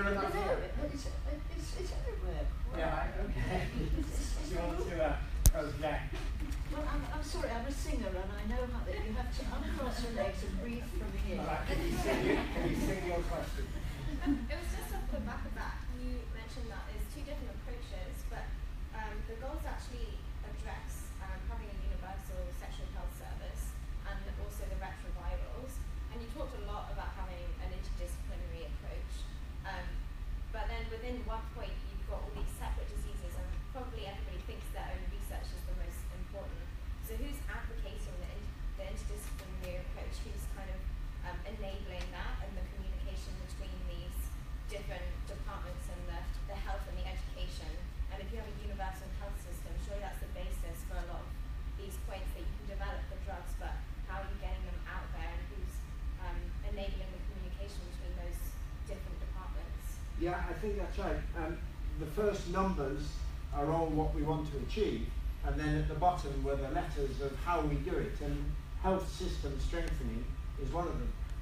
it's everywhere. Yeah, okay. You want to project? Well, I'm sorry, I'm a singer and I know how that you have to uncross your legs and breathe from here. Right, can you sing your question? It was just off the back of that. You mentioned that there's two different approaches, but the goals actually address having a universal sexual health service and also the retrovirals. And you talked a lot about having an interdisciplinary approach. But then within one point, you've got all these separate diseases, and probably everybody thinks their own research is the most important. So who's advocating the interdisciplinary approach? Who's kind of enabling that and the communication between these different departments and the health and the education? And if you have a universal health system, surely that's the basis for a lot of these points that you can develop the drugs, but how are you getting them out there, and who's enabling the communication between those different departments? Yeah, I think that's right. The first numbers are all what we want to achieve, and then at the bottom were the letters of how we do it, and health system strengthening is one of them.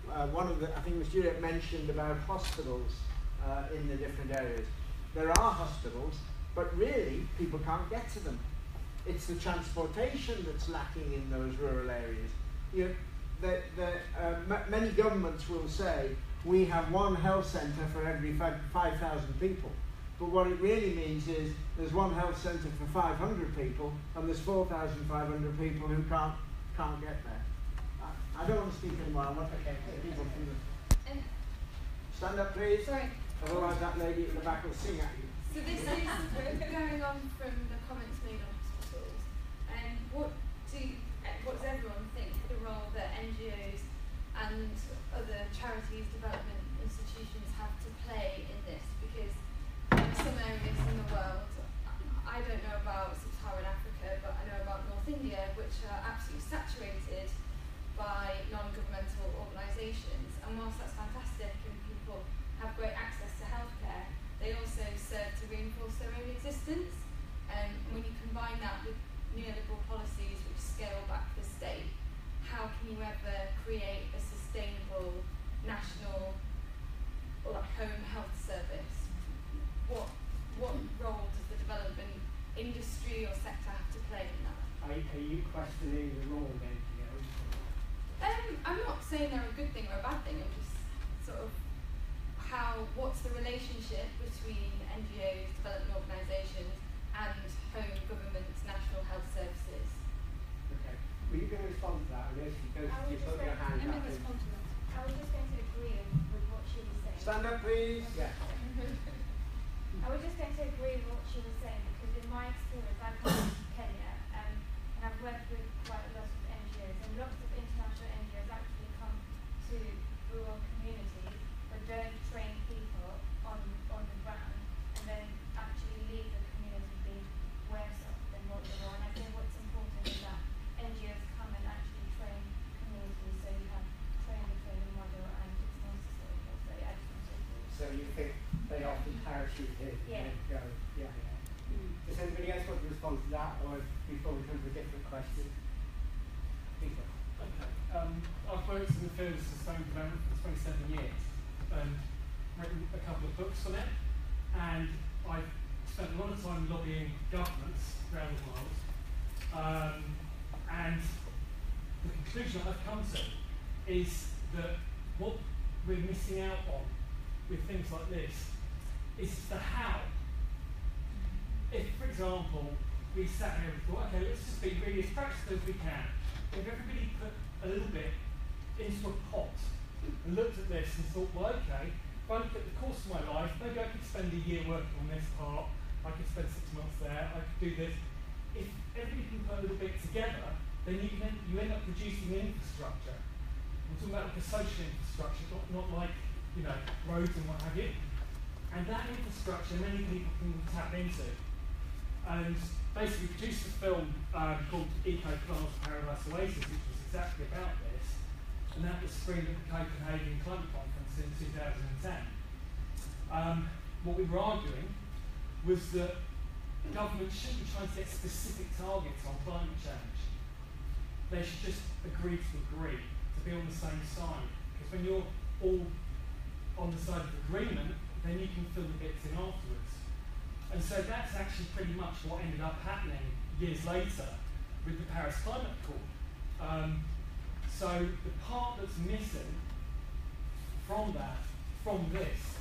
one of the, I think it was Juliet mentioned about hospitals in the different areas. There are hospitals, but really people can't get to them. It's the transportation that's lacking in those rural areas. You know, many governments will say we have one health centre for every 5,000 people. But what it really means is there's one health centre for 500 people, and there's 4,500 people who can't get there. I don't want to speak anymore. I want people from the... Stand up, please. Sorry. Otherwise that lady at the back will sing at you. So this is going on from the comments made on hospitals. What does everyone think the role that NGOs and other charities, development institutions have to play in this? Because there are some areas in the world, I don't know about Sub-Saharan Africa, but I know about North India, which are absolutely saturated by non-governmental organisations. And whilst that's fantastic and people have great access to healthcare, they also serve to reinforce their own existence. And when you combine that with neoliberal policies which scale back the state, how can you ever create a sustainable national or home health service? What role does the development industry or sector have to play in that? Are you questioning the role of NGOs? I'm not saying they're a good thing or a bad thing. I'm just sort of what's the relationship between NGOs, development organisations, and home governments, national health services? Okay. Were you going to respond to that? Unless you put your hand up. I was just going to agree with what she was saying. Stand up, please. Yeah. I was just going to agree with what she was saying, because in my experience, I've come from Kenya and I've worked with quite a lot of NGOs, and lots of international NGOs actually come to rural communities but don't train people on the ground, and then actually leave the community being worse off than what they were. And I think what's important is that NGOs come and actually train communities, so you have train the training model, and it's more sustainable. So yeah, I just want to agree. So you think they often parachute in Yeah. and go, yeah. Does anybody else want to respond to that, or before we come to a different question? Peter. Okay. I've worked in the field of sustainable development for 27 years and written a couple of books on it, and I've spent a lot of time lobbying governments around the world, and the conclusion I've come to is that what we're missing out on with things like this is the how. If, for example, we sat here and thought, okay, let's just be really as practical as we can. If everybody put a little bit into a pot and looked at this and thought, well, okay, if I look at the course of my life, maybe I could spend a year working on this part, I could spend 6 months there, I could do this. If everybody can put a little bit together, then you end up producing an infrastructure. We're talking about like a social infrastructure, not like, you know, roads and what have you. And that infrastructure many people can tap into. And basically produced a film called Eco Class Paradise Oasis, which was exactly about this. And that was screened at the Copenhagen Climate Conference in 2010. What we were arguing was that governments shouldn't be trying to get specific targets on climate change. They should just agree, to be on the same side. Because when you're all on the side of agreement, then you can fill the bits in afterwards. And so that's actually pretty much what ended up happening years later with the Paris Climate Accord. So the part that's missing from the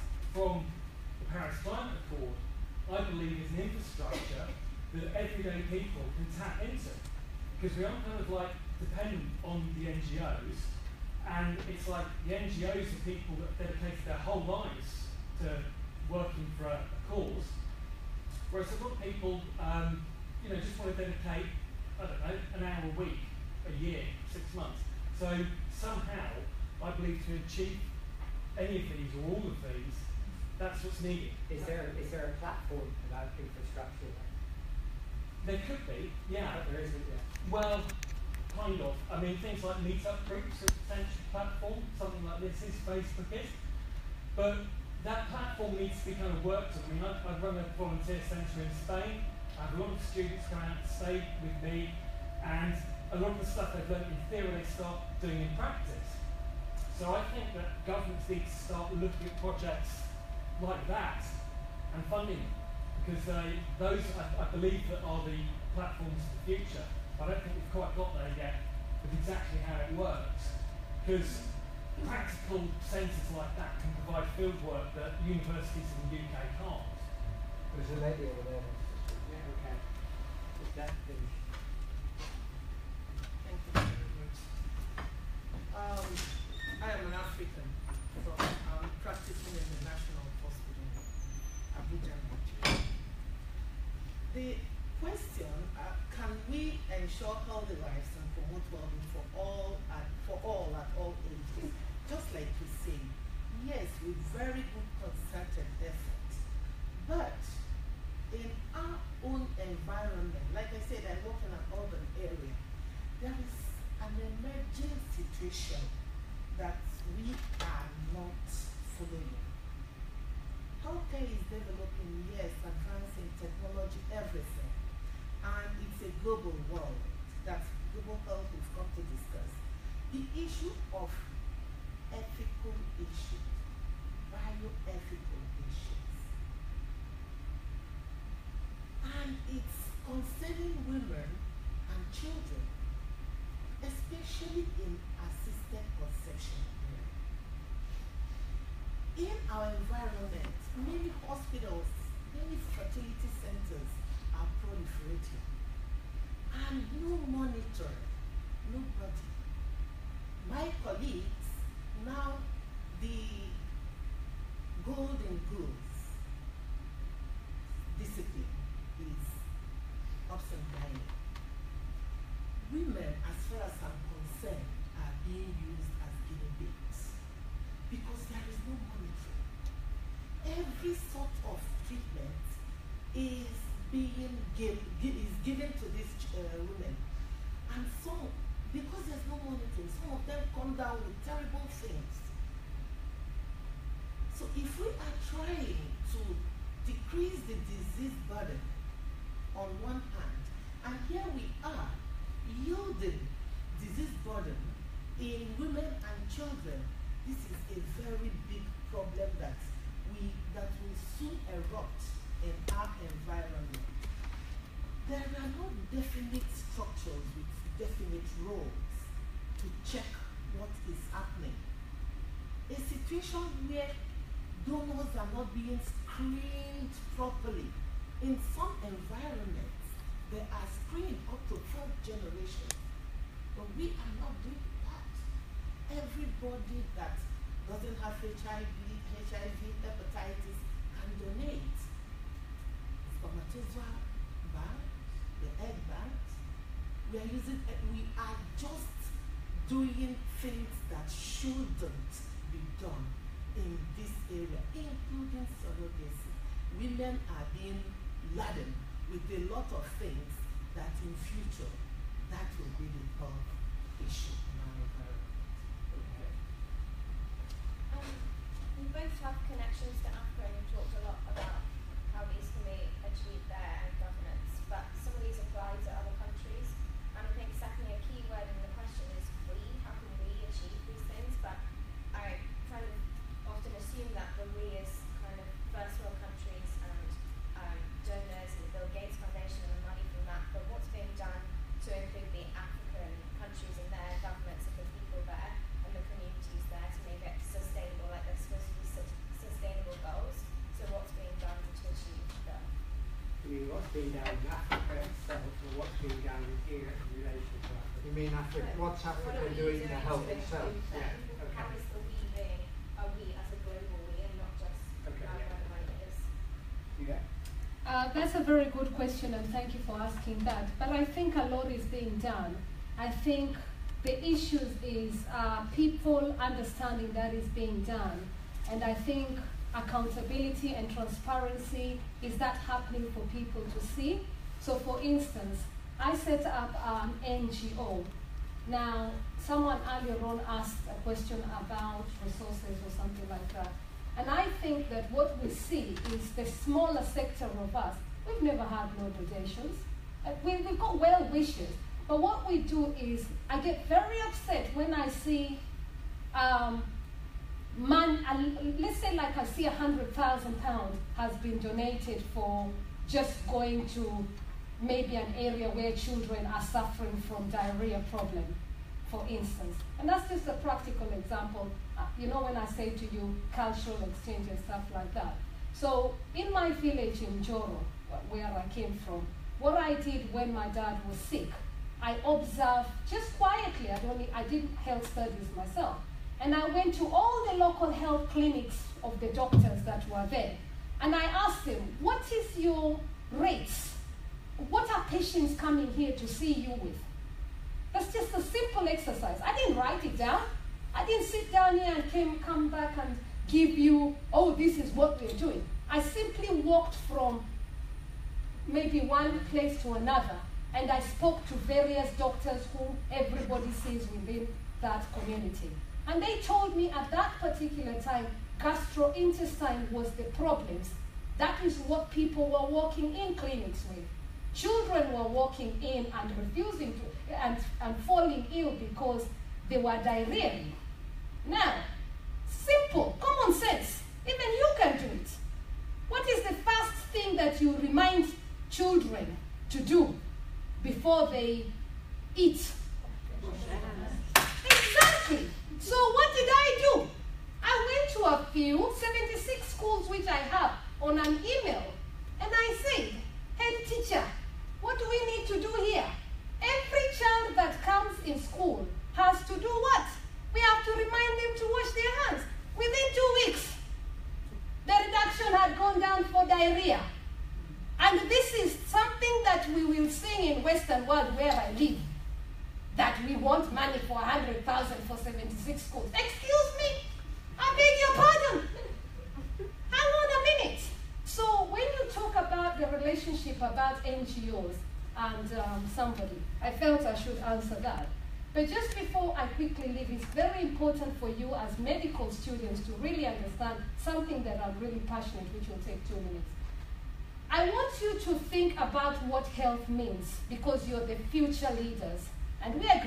Paris Climate Accord, I believe is an infrastructure that everyday people can tap into. Because we aren't kind of like dependent on the NGOs, and it's like the NGOs are people that have dedicated their whole lives to working for a cause. Whereas a lot of people, just want to dedicate, I don't know, an hour a week, a year, 6 months. So somehow, I believe to achieve any of these or all of these, that's what's needed. Is there a platform for that infrastructure? There could be, yeah. But there isn't yet. Well, kind of. I mean, things like meetup groups are a potential platform. Something like this is Facebook is. But that platform needs to be kind of worked on. I mean, I run a volunteer centre in Spain. I have a lot of students come out to stay with me, and a lot of the stuff they've learned in theory they start doing in practice. So I think that governments need to start looking at projects like that and funding them, because those, I believe, that are the platforms of the future. I don't think we've quite got there yet with exactly how it works, because practical centres like that can provide field work that universities in the UK can't. There's a lady over there. Yeah, okay. Is that finished? Thank you very much. I am an African, so I'm practicing in the National Hospital, Abuja, Nigeria. The question, can we ensure healthy lives and promote well-being for all at all ages? Just like you say, yes, with very good concerted effort, but in our own environment, like I said, I work in an urban area, there is an emerging situation that we are not following. Healthcare is developing, yes, advancing technology, everything, and it's a global world that global health is come to discuss. The issue of ethical issues, bioethical issues, and it's concerning women and children, especially in assisted conception. In our environment, many hospitals, many fertility centers are proliferating, and no monitoring, nobody. My colleagues, now the golden goose discipline is absent minded. Women, as far as I'm concerned, are being used as guinea pigs because there is no monitoring. Every sort of treatment is given to these women, and some, because there's no monitoring, some of them come down with terrible things. So if we are trying to decrease the disease burden on one hand, and here we are yielding disease burden in women and children, this is a very big problem that will soon erupt in our environment. There are no definite structures with definite roles to check what is happening. A situation where donors are not being screened properly. In some environments, they are screened up to 4th generation, but we are not doing that. Everybody that doesn't have HIV, hepatitis can donate. Spermatozoa bank, the egg bank. We are just doing things that shouldn't be done in this area, including surrogacy. Women are being laden with a lot of things that in future, that will be the health issue in our environment. Okay. We both have connections to Africa, and you've talked a lot about how these can be achieved there and governance, but some of these apply to other countries. And I think secondly, a key word in the question is we. How can we achieve these things? But I kind of often assume that the we is kind of first world countries and donors and the Bill Gates Foundation and the money from that. But what's being done to include the African countries and their governments and the people there and the communities there to make it sustainable, like they're supposed to be sustainable goals? So what's being done to achieve them? I mean, what's being done in Africa itself, or what's being done here in relation to Africa? You mean Africa? What's Africa doing to help itself? Yeah, okay. How is the we being a we as a global we and not just where it is? Yeah. That's a very good question, and thank you for asking that. But I think a lot is being done. I think the issue is people understanding that is being done, and I think accountability and transparency, is that happening for people to see? So for instance, I set up an NGO. Now, someone earlier on asked a question about resources or something like that. And I think that what we see is the smaller sector of us. We've never had no donations. We've got well wishes. But what we do is, I get very upset when I see let's say like I see £100,000 has been donated for just going to maybe an area where children are suffering from diarrhea problem, for instance. And that's just a practical example. You know, when I say to you cultural exchange and stuff like that. So in my village in Joro, where I came from, what I did when my dad was sick, I observed just quietly, I did health studies myself, and I went to all the local health clinics of the doctors that were there, and I asked them, what is your rates? What are patients coming here to see you with? That's just a simple exercise. I didn't write it down. I didn't sit down here and come back and give you, oh, this is what we're doing. I simply walked from maybe one place to another, and I spoke to various doctors whom everybody sees within that community. And they told me at that particular time, gastrointestine was the problems. That is what people were walking in clinics with. Children were walking in and refusing to, and falling ill because they were diarrhea. Now, simple, common sense. Even you can do it. What is the first thing that you remind children to do before they eat? Exactly. So what did I do? I went to a few, 76 schools which I have, on an email, and I said, head teacher, what do we need to do here? Every child that comes in school has to do what? We have to remind them to wash their hands. Within 2 weeks, the reduction had gone down for diarrhea. And this is something that we will sing in Western world where I live. That we want money for 100,000 for 76 schools. Excuse me? I beg your pardon. Hang on a minute. So when you talk about the relationship about NGOs and somebody, I felt I should answer that. But just before I quickly leave, it's very important for you as medical students to really understand something that I'm really passionate, which will take 2 minutes. I want you to think about what health means, because you're the future leaders. And we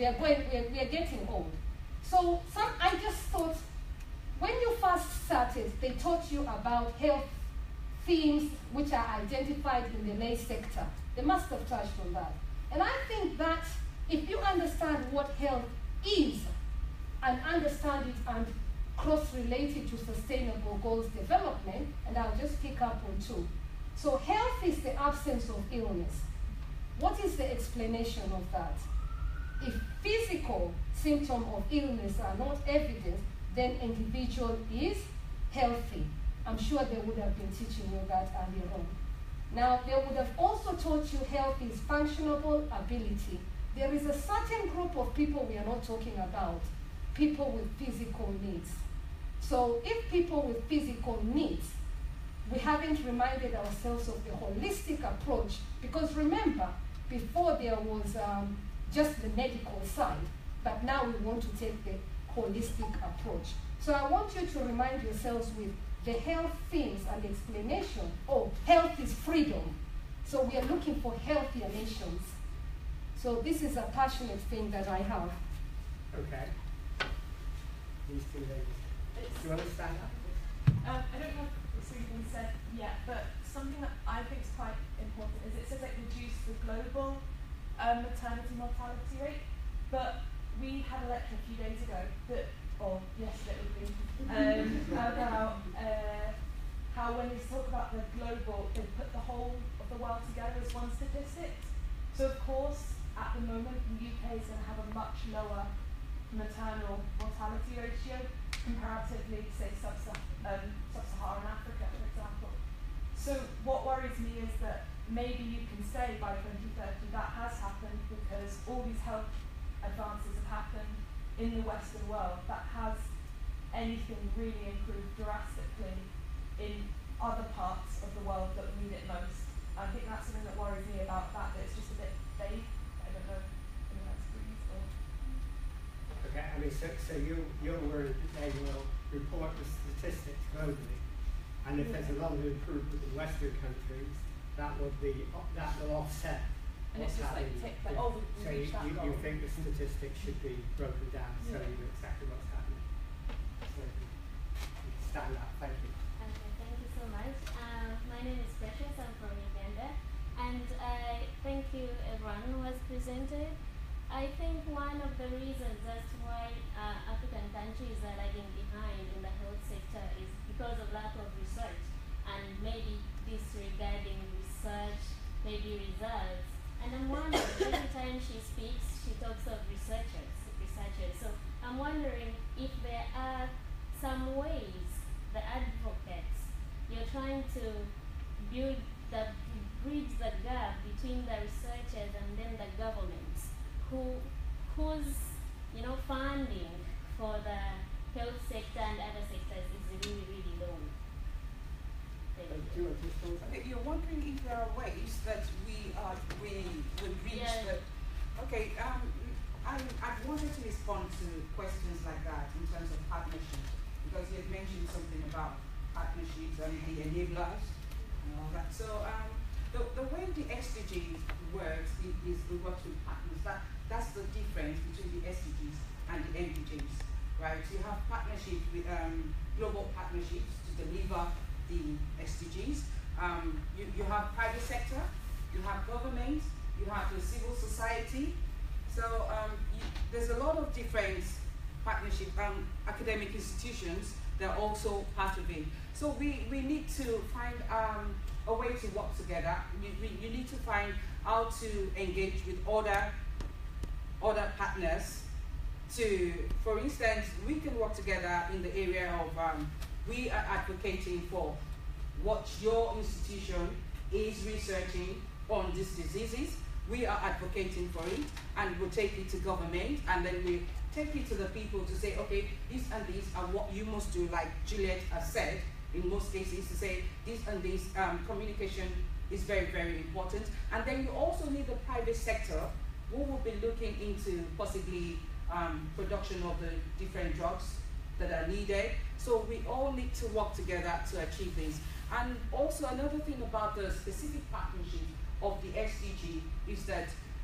are getting old. So I just thought, when you first started, they taught you about health themes which are identified in the lay sector. They must have touched on that. And I think that if you understand what health is and understand it and cross-relate it to sustainable goals development, and I'll just pick up on 2. So health is the absence of illness. What is the explanation of that? If physical symptoms of illness are not evident, then individual is healthy. I'm sure they would have been teaching you that earlier on. Now, they would have also taught you health is functionable ability. There is a certain group of people we are not talking about, people with physical needs. So if people with physical needs, we haven't reminded ourselves of the holistic approach, because remember, before there was just the medical side, but now we want to take the holistic approach. So I want you to remind yourselves with the health themes and explanation. Oh, health is freedom. So we are looking for healthier nations. So this is a passionate thing that I have. Okay. These 2 ladies. Do you want to stand up? I don't have something said yet, but something that I think is quite important is it says it reduced the global maternity mortality rate, but we had a lecture a few days ago or yesterday it would be, about how when they talk about the global, they put the whole of the world together as one statistic. So of course, at the moment, the UK is going to have a much lower maternal mortality ratio comparatively to, say, sub-Saharan Africa, for example. So what worries me is that maybe you can say by 2030 that has happened because all these health advances have happened in the Western world. That has anything really improved drastically in other parts of the world that need it most. I think that's something that worries me about that it's just a bit vague. I don't know if that's agrees or... Okay, I mean, so you're worried that they will report the statistics globally, and if there's a lot of improvement in Western countries, that will offset and what's it's just happening. like, so you think the statistics should be broken down so you know exactly what's happening. name is Precious. I'm from Uganda. And thank you everyone who has presented. I think one of the reasons as to why African countries are lagging behind in the health sector is because of lack of research, and maybe disregarding research, maybe results. And I'm wondering, every time she speaks, she talks of researchers. So I'm wondering if there are some ways the advocates, you're trying to bridge the gap between the researchers and then the governments, whose funding for the health sector and other sectors is really, really low. Okay, you're wondering if there are ways that we would reach the. Okay, I wanted to respond to questions like that in terms of partnerships, because you had mentioned something about partnerships and the enablers and all that. So the way the SDGs works is we work with partners. That's the difference between the SDGs and the MDGs, right? You have partnerships with global partnerships to deliver the SDGs. You have private sector, you have government, you have the civil society. So there's a lot of different partnership academic institutions that are also part of it. So we need to find a way to work together. You need to find how to engage with other partners to, for instance, we can work together in the area of we are advocating for what your institution is researching on these diseases. We are advocating for it, and we'll take it to government, and then we take it to the people to say, okay, this and this are what you must do, like Juliet has said, in most cases, to say this and this communication is very, very important. And then you also need the private sector, who will be looking into possibly production of the different drugs that are needed. So we all need to work together to achieve this. And also another thing about the specific partnership of the SDG is that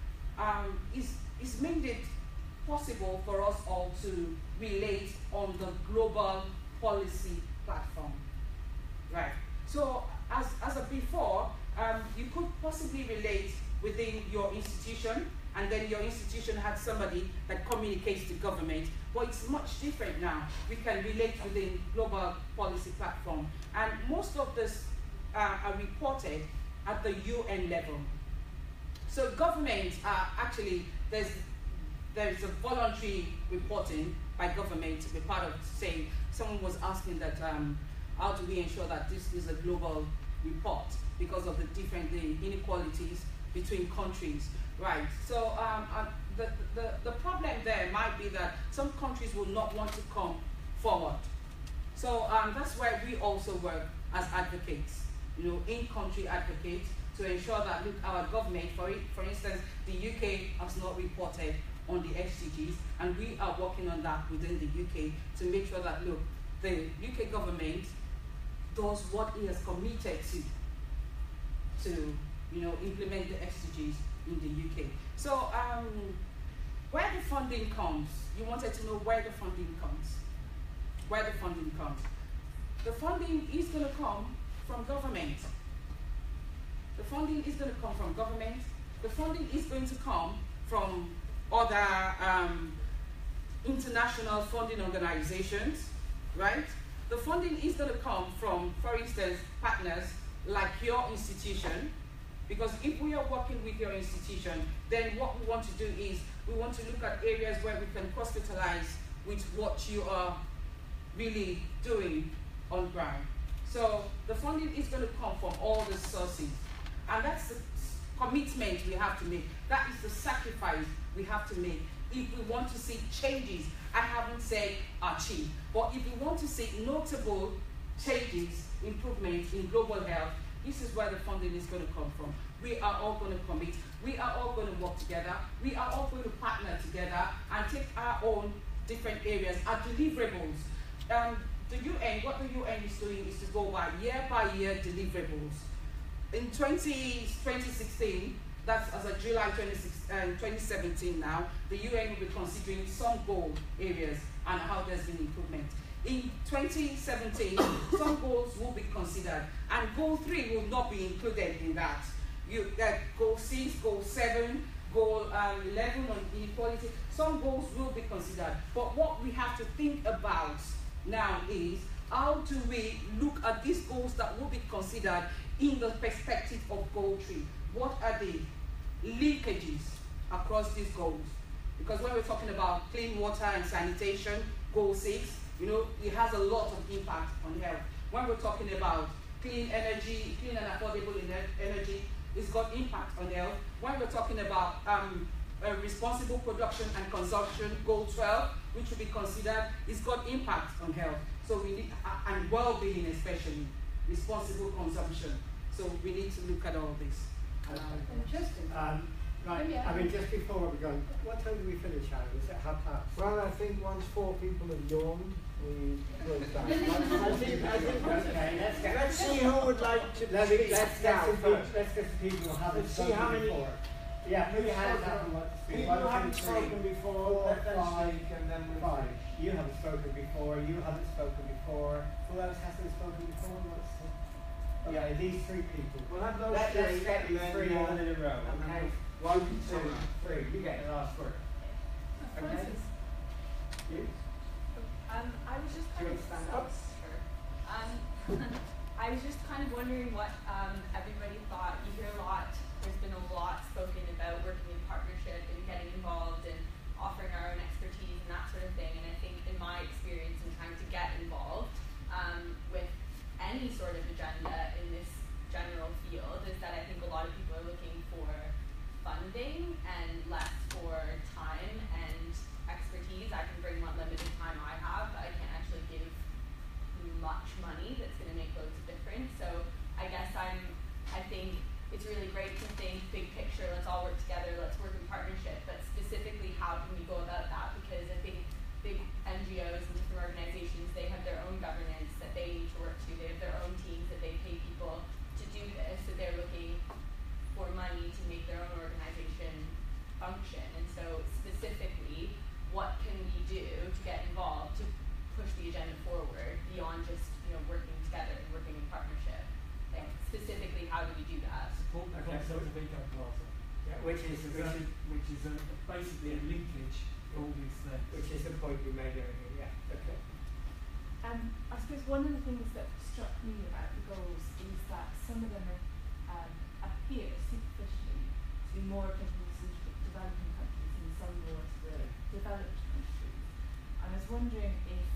it's made it possible for us all to relate on the global policy platform, right? So as of before, you could possibly relate within your institution, and then your institution had somebody that communicates to government. But it's much different now. We can relate within global policy platform. And most of this are reported at the UN level. So governments are actually, there's a voluntary reporting by government to be part of saying, someone was asking that how do we ensure that this is a global report because of the inequalities between countries, right? So the problem there might be that some countries will not want to come forward. So that's why we also work as advocates, in-country advocates, to ensure that, look, our government, for instance, the UK has not reported on the SDGs, and we are working on that within the UK to make sure that, look, the UK government does what it has committed to implement the SDGs in the UK. So where the funding comes, you wanted to know where the funding comes. Where the funding comes. The funding is going to come from government. The funding is going to come from government. The funding is going to come from other international funding organizations, right? The funding is going to come from, for instance, partners like your institution, because if we are working with your institution, then what we want to do is we want to look at areas where we can cross-fertilize with what you are really doing on ground. So the funding is going to come from all the sources. And that's the commitment we have to make. That is the sacrifice we have to make if we want to see changes. I haven't said achieve, but if we want to see notable changes, improvements in global health, this is where the funding is going to come from. We are all going to commit. We are all going to work together. We are all going to partner together and take our own different areas, our deliverables. The UN, what the UN is doing is to go by year deliverables. In 2016, that's as of July 2017 now, the UN will be considering some goal areas and how there's been improvement. in 2017, some goals will be considered, and goal 3 will not be included in that. Goal 6, goal 7, goal 11 on inequality, some goals will be considered. But what we have to think about now is, how do we look at these goals that will be considered in the perspective of goal 3? What are the leakages across these goals? Because when we're talking about clean water and sanitation, goal 6, it has a lot of impact on health. When we're talking about clean energy, clean and affordable energy, it's got impact on health. When we're talking about responsible production and consumption, goal 12, which will be considered, it's got impact on health. So we need, and well-being especially, responsible consumption. So we need to look at all this. Interesting. Right, just before we go, what time do we finish, Alan? Is it 12:30? Well, I think once 4 people have yawned, we will start. Okay, let's see who would like to speak. Let's get some people who haven't see how many before. Yeah, put your hands up and want to speak. People who haven't spoken before, let them speak, and then we'll 5. You haven't spoken before, you haven't spoken before. Who else hasn't spoken before? Yeah, these 3 people. We'll have those Let's get these 3 all in a row. Okay. 1, 2, 3. You get the last word. Okay. You? I was just kind of stand up. Sure. I was just kind of wondering what everybody thought. You hear a lot. There's been a lot spoken about working in partnership and getting involved and offering our own expertise and that sort of thing. And I think in my experience in trying to get involved with any sort of agenda in this general field is that I think a lot of people are looking for funding and less for time and expertise. I can bring what limited time I have, but I can't actually give much money that's going to make loads of difference. So I guess I think it's really great to think big picture, let's all work together, let's work in partnership, but specifically how can we go about that? Because I think big NGOs and different organizations, they have their own governance that they need to work to, they have their own teams that they pay people to do this, so they're looking for money to make their own organization function. And so specifically, what can we do to get involved to push the agenda forward beyond just working together and working in partnership? Like specifically, how do we do that? Support the concept of Ecoplaza. Yeah, which is basically a linkage for all these things. Which is the point we made earlier. Yeah. Okay. I suppose one of the things that struck me about the goals is that some of them appear superficially to be more applicable to developing countries and some more to the developed countries. I was wondering if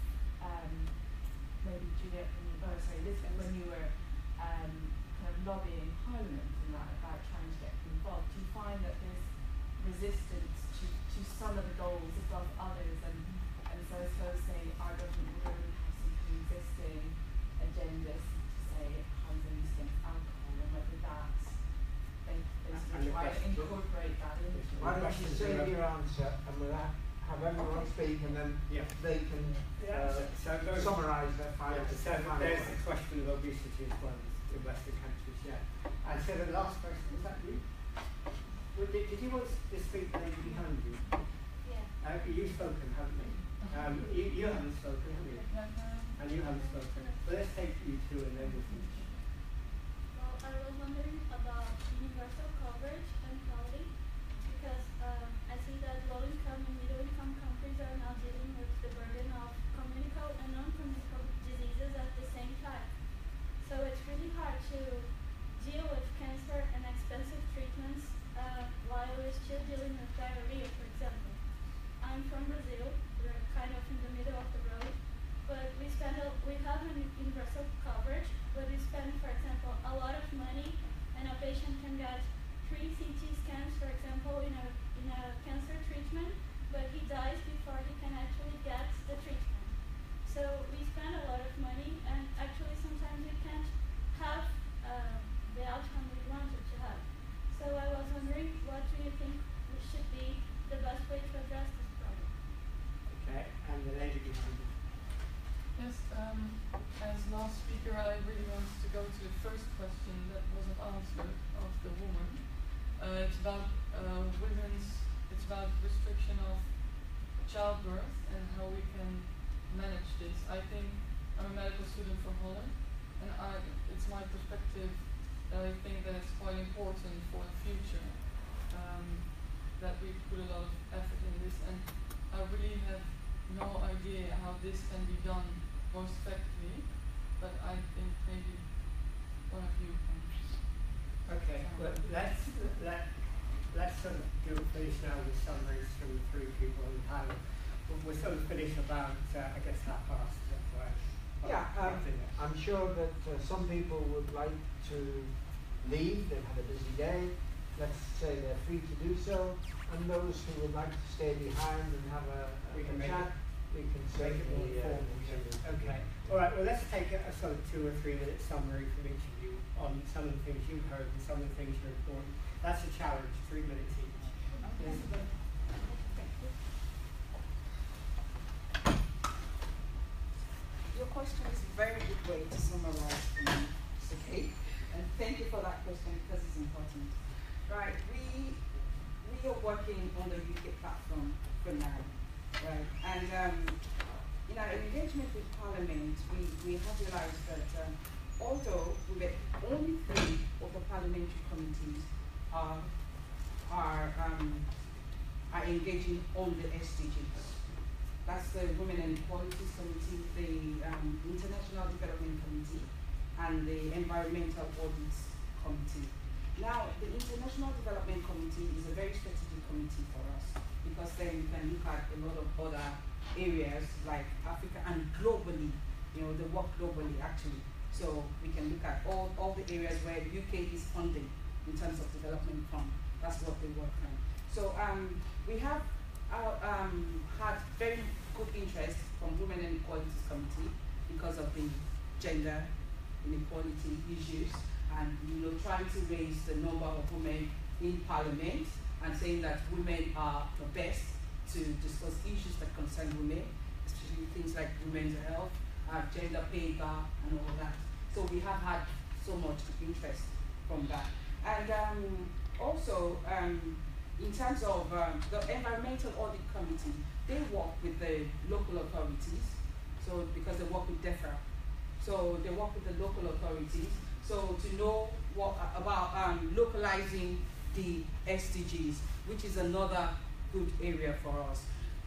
maybe Juliet, Elizabeth, when you were kind of lobbying Parliament and that about trying to get involved, do you find that there's resistance to some of the goals above others, and so I suppose say our government would already have some pre-existing agendas to say harms and use against alcohol, and whether that's they sort of try to incorporate that into Why don't you save your answer and we'll have everyone speak and then they can summarise their 5 to 10 minutes. There's the question of obesity as well in Western countries, And so the last question, was that you? Did you want to speak the lady behind you? Yeah. You've spoken, haven't you? You haven't spoken, have you? And you haven't spoken. Well, let's take you two and then we'll finish. Well, I was wondering about universal coverage and quality because I see that low-income and middle-income countries are now dealing with the burden of communicable and non-communicable diseases at the same time. So it's really hard to deal with cancer and expensive treatments while we're still dealing with diarrhea, for example. I'm from Brazil. We're kind of in the middle of the road, but we have a universal coverage, but we spend, for example, a lot of money, and a patient can get 3 CT scans, for example, in a cancer treatment, but he dies before he can actually get the treatment. So we spend a lot of money, and actually sometimes we can't have the outcome we wanted to have. So I was wondering, what do you think should be the best way to address this problem? Okay, and the lady behind you. Yes, as last speaker, I really wanted to go to the first question that wasn't answered of the woman. It's about it's about restriction of childbirth and how we can manage this. I think I'm a medical student from Holland, and it's my perspective that I think that it's quite important for the future that we put a lot of effort in this, and I really have no idea how this can be done most effectively, but I think maybe one of you can. Okay, well, let's sort of finish now with summaries from the three people on the panel. We're sort of finished about, I guess, past. Yeah, I'm sure that some people would like to leave, they've had a busy day, let's say they're free to do so, and those who would like to stay behind and have a chat, we can certainly Okay, alright, well let's take a sort of 2 or 3 minute summary from each of you on some of the things you've heard and some of the things that are important. That's a challenge, 3 minutes each. Yes. Your question is a very good way to summarize things, okay? And thank you for that question because it's important. Right, we are working on the UK platform for now, right? And in our engagement with Parliament, we have realized that although only 3 of the parliamentary committees are engaging on the SDGs. That's the Women and Equalities Committee, the International Development Committee, and the Environmental Audits Committee. Now, the International Development Committee is a very strategic committee for us because then we can look at a lot of other areas like Africa and globally, they work globally actually. So we can look at all the areas where UK is funding in terms of development fund. That's what they work on. So we have had very good interest from Women and Equalities Committee because of the gender inequality issues and trying to raise the number of women in Parliament and saying that women are the best to discuss issues that concern women, especially things like women's health, gender pay gap and all that. So we have had so much interest from that. And also, in terms of the Environmental Audit Committee, they work with the local authorities, so because they work with DEFRA. So they work with the local authorities, so to know what about localizing the SDGs, which is another good area for us.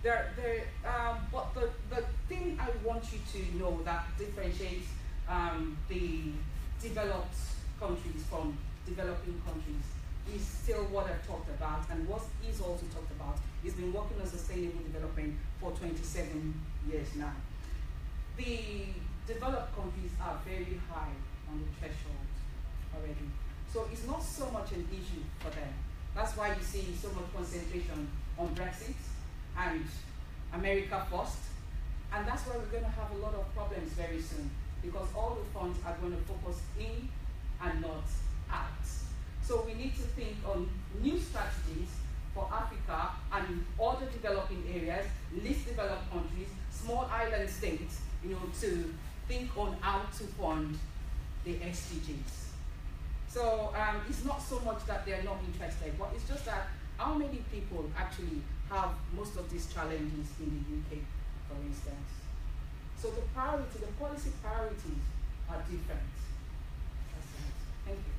But the thing I want you to know that differentiates the developed countries from developing countries is still what I've talked about, and what is also talked about. He's been working on sustainable development for 27 years now. The developed countries are very high on the threshold already. So it's not so much an issue for them. That's why you see so much concentration on Brexit and America first. And that's why we're going to have a lot of problems very soon, because all the funds are going to focus in and not out. So we need to think on new strategies for Africa and other developing areas, least developed countries, small island states, to think on how to fund the SDGs. So it's not so much that they're not interested, but it's just that how many people actually have most of these challenges in the UK, for instance. So the policy priorities are different. That's it. Thank you.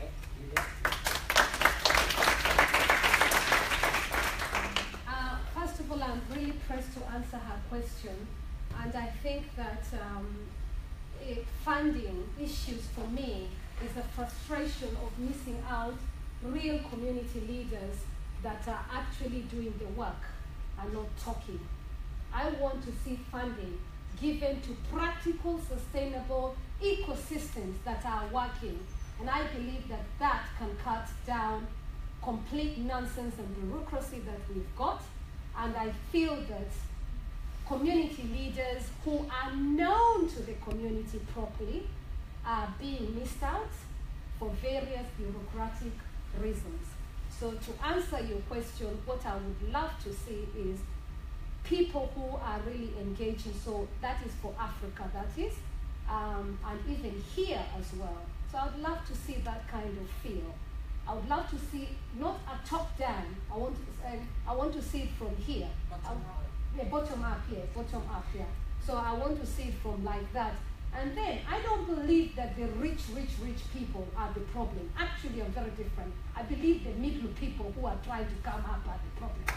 First of all, I'm really pressed to answer her question, and I think that funding issues for me is the frustration of missing out real community leaders that are actually doing the work and not talking. I want to see funding given to practical, sustainable ecosystems that are working. And I believe that that can cut down complete nonsense and bureaucracy that we've got. And I feel that community leaders who are known to the community properly are being missed out for various bureaucratic reasons. So to answer your question, what I would love to see is people who are really engaging. So that is for Africa, that is, and even here as well. So I'd love to see that kind of feel. I would love to see not a top down. I want to see it from here. Bottom up, yeah, bottom up, yeah. So I want to see it from like that. And then I don't believe that the rich people are the problem. Actually, I'm very different. I believe the middle people who are trying to come up are the problem.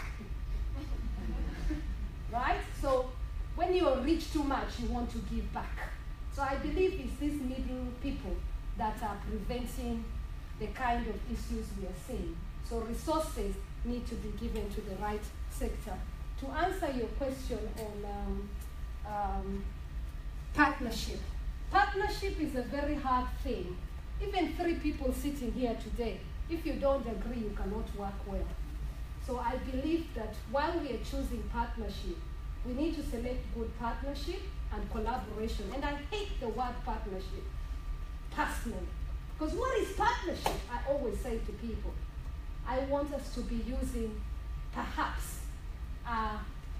Right? So when you are rich too much, you want to give back. So I believe it's these middle people that are preventing the kind of issues we are seeing. So resources need to be given to the right sector. To answer your question on partnership. Partnership is a very hard thing. Even 3 people sitting here today, if you don't agree, you cannot work well. So I believe that while we are choosing partnership, we need to select good partnership and collaboration. And I hate the word partnership, personally. Because what is partnership? I always say to people, I want us to be using perhaps a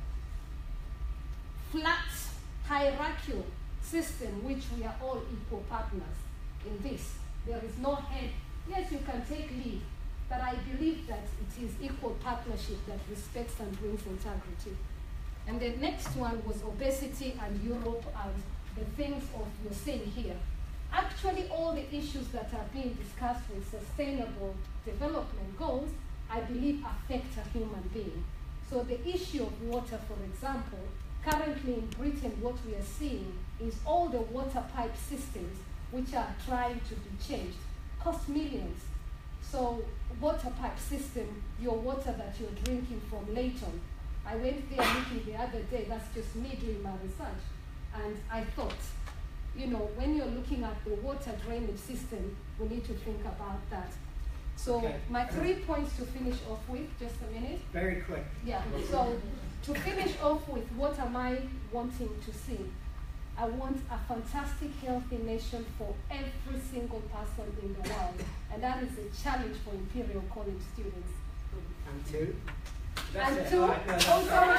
flat hierarchical system which we are all equal partners in this. There is no head. Yes, you can take lead, but I believe that it is equal partnership that respects and brings integrity. And the next one was obesity and Europe and the things of you're seeing here. Actually, all the issues that are being discussed with sustainable development goals, I believe affect a human being. So the issue of water, for example, currently in Britain, what we are seeing is all the water pipe systems which are trying to be changed cost millions. So water pipe system, your water that you're drinking from Leighton, I went there looking the other day, that's just me doing my research, and I thought, you know, when you're looking at the water drainage system, we need to think about that. So Okay. my 3 points to finish off with, just a minute. Very quick. Yeah, so to finish off with, what am I wanting to see? I want a fantastic, healthy nation for every single person in the world. And that is a challenge for Imperial College students. And 2? And 2, oh sorry,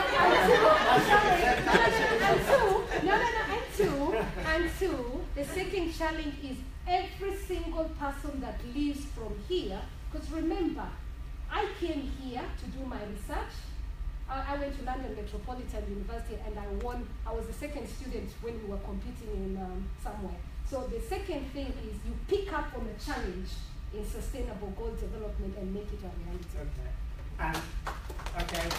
and 2, the second challenge is every single person that leaves from here, because remember, I came here to do my research. I went to London Metropolitan University and I was the second student when we were competing in somewhere. So the second thing is you pick up on a challenge in sustainable goal development and make it a reality. Okay. And, okay.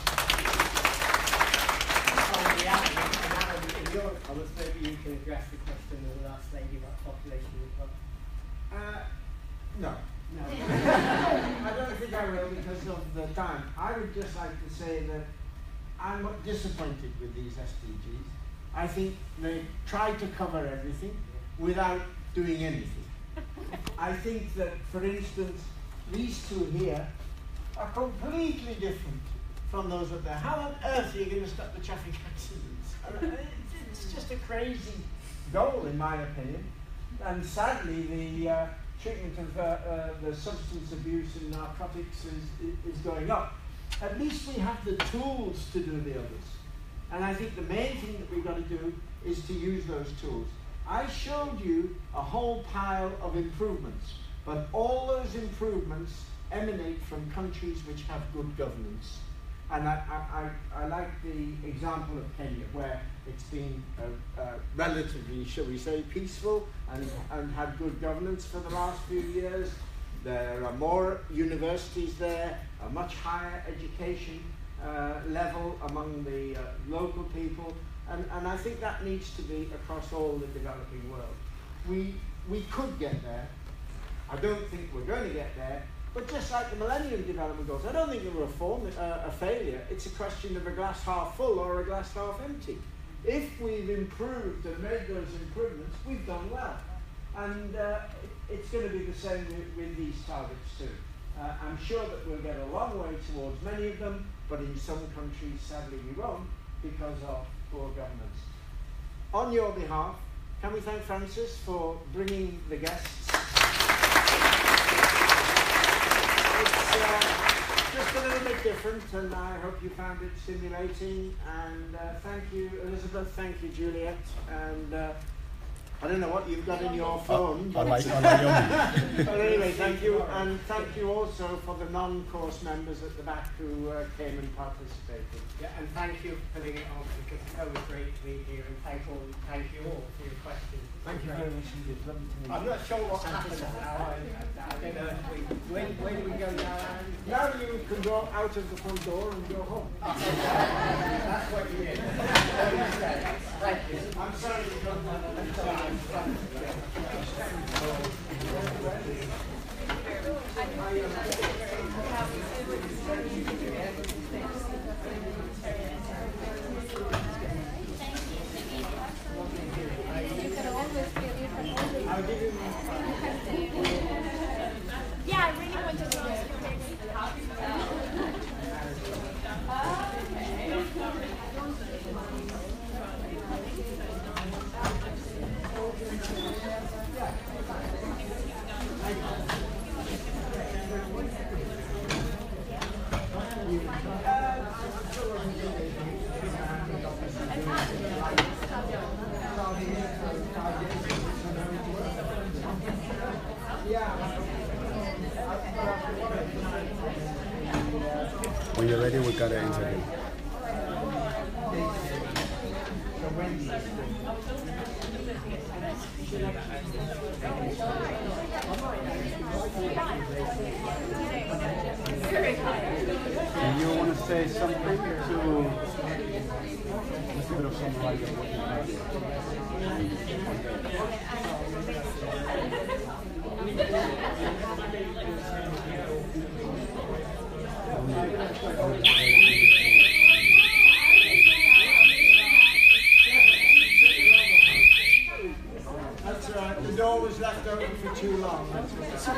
In your comments, maybe you can address the question of the last lady about population as well. No. I don't think I will because of the time. I would just like to say that I'm disappointed with these SDGs. I think they try to cover everything without doing anything. I think that, for instance, these 2 here are completely different from those up there. How on earth are you going to stop the traffic accidents? It's just a crazy goal, in my opinion. And sadly, the treatment of the substance abuse and narcotics is going up. At least we have the tools to do the others. And I think the main thing that we've got to do is to use those tools. I showed you a whole pile of improvements, but all those improvements emanate from countries which have good governance. And I like the example of Kenya, where it's been relatively, shall we say, peaceful and had good governance for the last few years. There are more universities there, a much higher education level among the local people, and I think that needs to be across all the developing world. We could get there. I don't think we're going to get there, but just like the Millennium Development Goals, I don't think they were a failure. It's a question of a glass half full or a glass half empty. If we've improved and made those improvements, we've done well. And it's going to be the same with these targets too. I'm sure that we'll get a long way towards many of them, but in some countries, sadly, we won't because of poor governance. On your behalf, can we thank Francis for bringing the guests? It's just a little bit different, and I hope you found it stimulating. And thank you, Elizabeth. Thank you, Juliet. And I don't know what you've got in your phone. I like your But anyway, thank you, and thank you also for the non-course members at the back who came and participated. Yeah, and thank you for putting it on, because it's always great to be here, and thank you all for your questions. Thank you very much indeed. Lovely to meet you. I'm not sure what happens now. I don't know. Where do we go now? Now you can go out of the front door and go home. That's what you mean. Thank you. I'm sorry to come on. Yeah, I really wanted to ask you When you're ready, we got an interview. Do you want to say something to a bit of summary of what That's right. The door was left open for too long. That's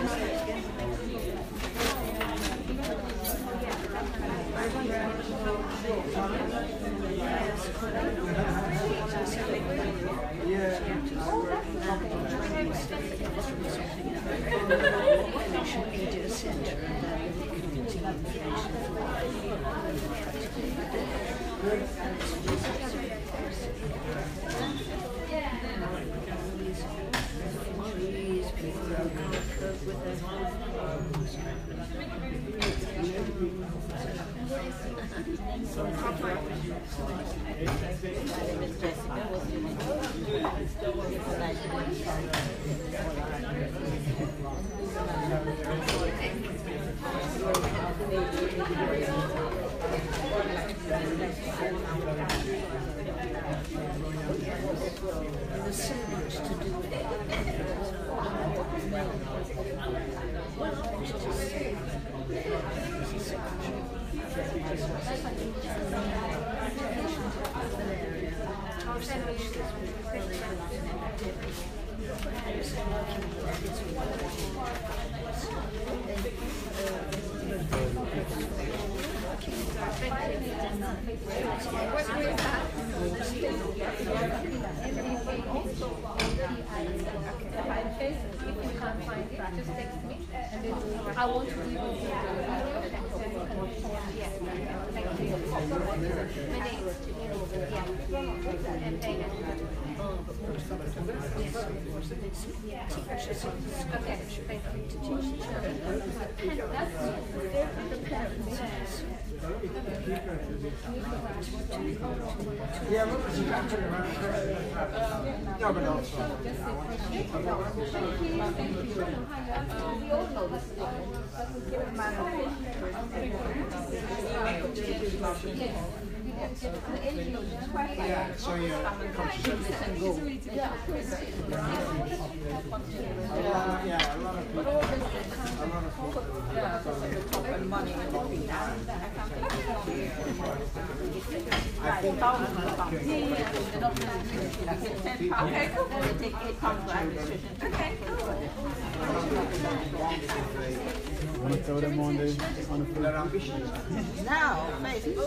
I want to leave with you. Yeah, what was you after? No, but also. Yeah, so you're yeah, a lot of people. I think Okay, cool. They take £8 for administration. Okay, cool. want to throw them on the their ambitions. Now, Facebook.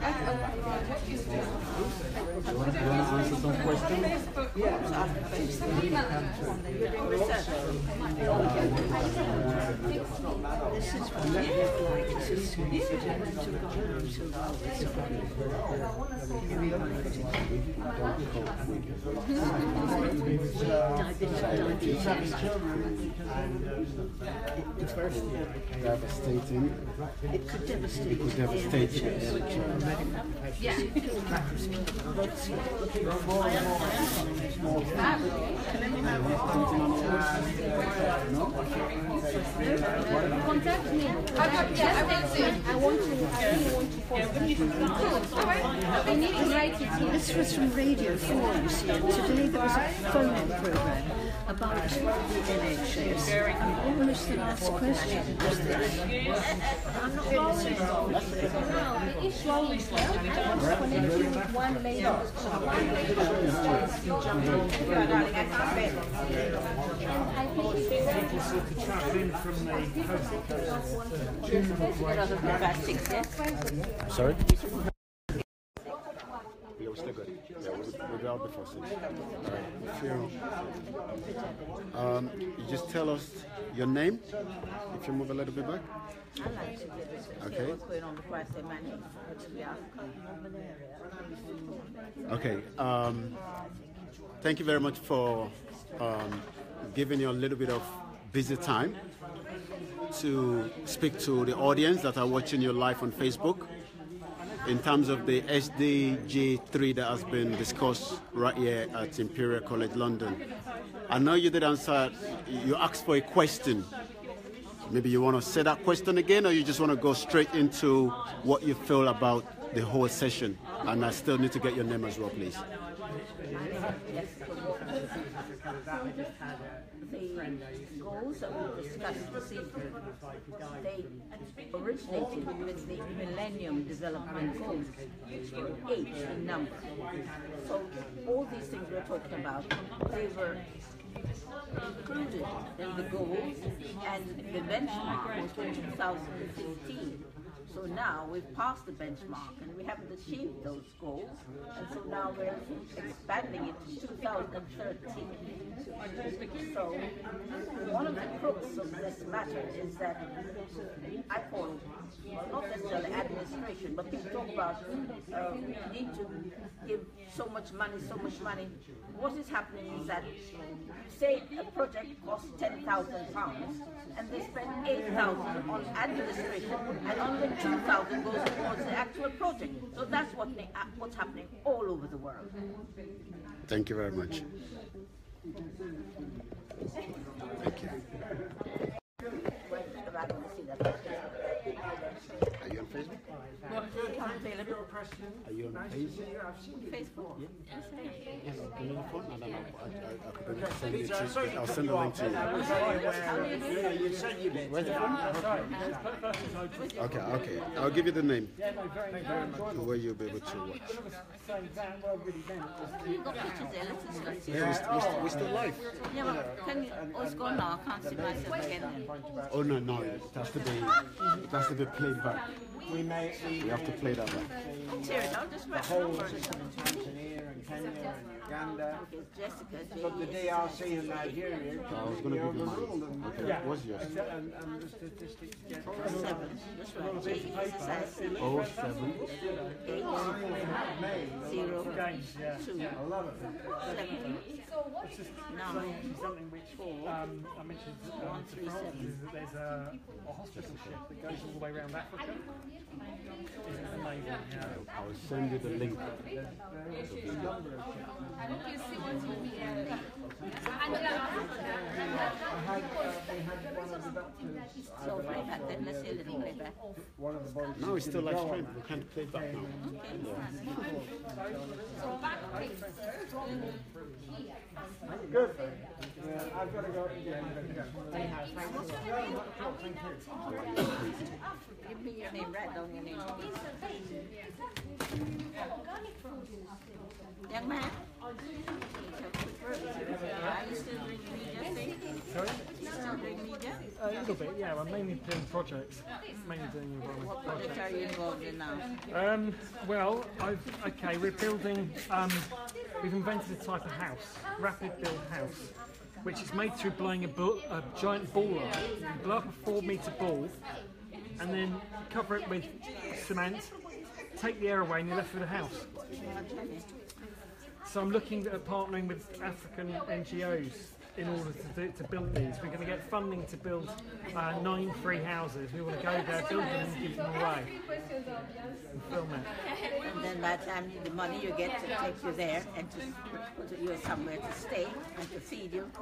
You want to answer some questions? You're doing research. This is what it looked like. This is with celebrities having children, and it's very devastating. It could devastate. It could devastate. Yeah. Contact me. I want to. I really want to post. I need to write it here. This was from Radio 4, you see, and today there was a phone-in program about the NHS. And one of them asked a question was this. I'm not going to No, the issue is connecting with one lady. Sorry? Yeah, we're still good. Yeah, we're out before 6. Alright, you just tell us your name, if you move a little bit back. Okay. Okay, thank you very much for giving you a little bit of busy time to speak to the audience that are watching you live on Facebook in terms of the SDG 3 that has been discussed right here at Imperial College London. I know you did answer, you asked for a question. Maybe you want to say that question again, or you just want to go straight into what you feel about the whole session? And I still need to get your name as well, please. The goals that we discussed this evening, they originated with the Millennium Development Goals, which were 8 in number. So all these things we're talking about, they were included in the goals, and the benchmark was for 2015. So now we've passed the benchmark and we haven't achieved those goals, and so now we're expanding it to 2013. So one of the crux of this matter is that I call it, well, not necessarily administration, but people talk about we need to give so much money, so much money. What is happening is that, say a project costs £10,000 and they spend £8,000 on administration and only £2,000 goes towards the actual project. So that's what's happening all over the world. Thank you very much. Thank you. Are you on Facebook? Are you on Facebook? Yes. Can you phone? No, no, I'll send the link to you. Where's the phone? Okay. I'll give you the name. Where you'll be able to watch. You've got pictures there, let's discuss it. Yeah, we're still live. Yeah, but can you, it's gone now, I can't see myself again then. Oh no, it has to be played back. We have to play that back. Tear it out, just write the numbers. Tanzania and Kenya and Uganda. Jessica, but the DRC and Nigeria. I was going to give you mine. Okay, yeah. What's yours? And the statistics. 07, that's right. 07, 8, 0, 2, 7, 9, something which 4, I mentioned to France is that there's a hospital ship that goes all the way around Africa. Isn't it amazing? Yeah. I will send you the link. So playback then, let's see a little playback. No, it's still live stream. We can't play back now. Good. I've got to go again. Give me your name, write down your name. Young man? Are you still doing media thing? Sorry? Still doing media? A little bit, yeah. I'm mainly doing projects. Mainly doing environmental What projects are you involved in now? Well, we're building, we've invented a type of house, rapid build house, which is made through blowing a giant ball up. You blow up a 4-metre ball and then cover it with cement, take the air away and you're left with a house. So I'm looking at partnering with African NGOs in order to build these. We're going to get funding to build 9 free houses. We want to go there, build them and give them away. And film it. And then by the time the money you get to take you there and to put you somewhere to stay and to feed you.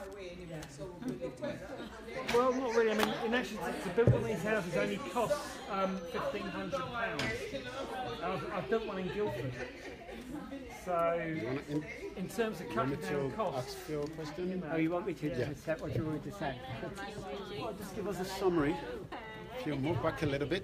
Well, not really. I mean, in actually, to build one of these houses only costs £1,500. I've built one in Guildford. So, in terms of cutting down costs, ask your question? Oh, you want me to set what you want to say? Well, just give us a summary. If you move back a little bit.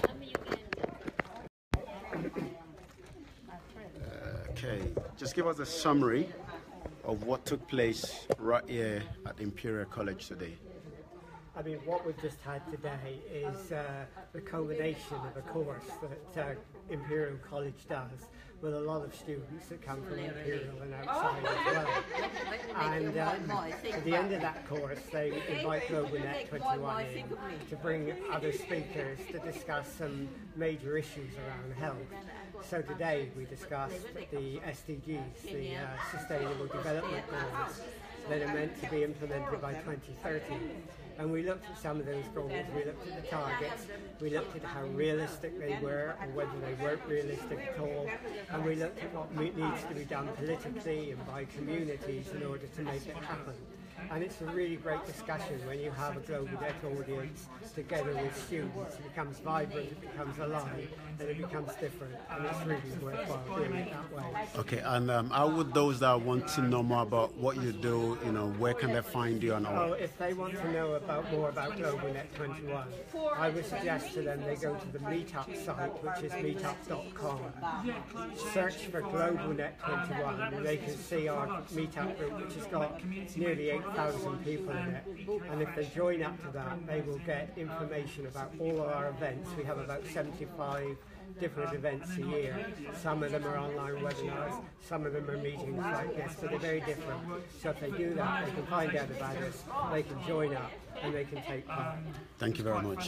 Okay, just give us a summary of what took place right here at Imperial College today. I mean, what we've just had today is the culmination of a course that Imperial College does with a lot of students that come from Imperial and outside as well. And at the end of that course, they invite GlobalNet 21 in to bring other speakers to discuss some major issues around health. So today we discussed the SDGs, the Sustainable Development Goals that are meant to be implemented by 2030. And we looked at some of those goals, we looked at the targets, we looked at how realistic they were or whether they weren't realistic at all, and we looked at what needs to be done politically and by communities in order to make it happen. And it's a really great discussion when you have a GlobalNet audience together with students. It becomes vibrant, it becomes alive, and it becomes different, and it's really worthwhile doing it that way. Okay, and how would those that want to know more about what you do, where can they find you and all? Oh, if they want to know more about GlobalNet 21, I would suggest to them they go to the Meetup site, which is meetup.com. Search for GlobalNet 21, and they can see our Meetup group, which has got nearly 8,000 people in it. And if they join up to that, they will get information about all of our events. We have about 75 different events a year. Some of them are online webinars, some of them are meetings like this, but they're very different. So if they do that, they can find out about us, they can join up, and they can take part. Thank you very much.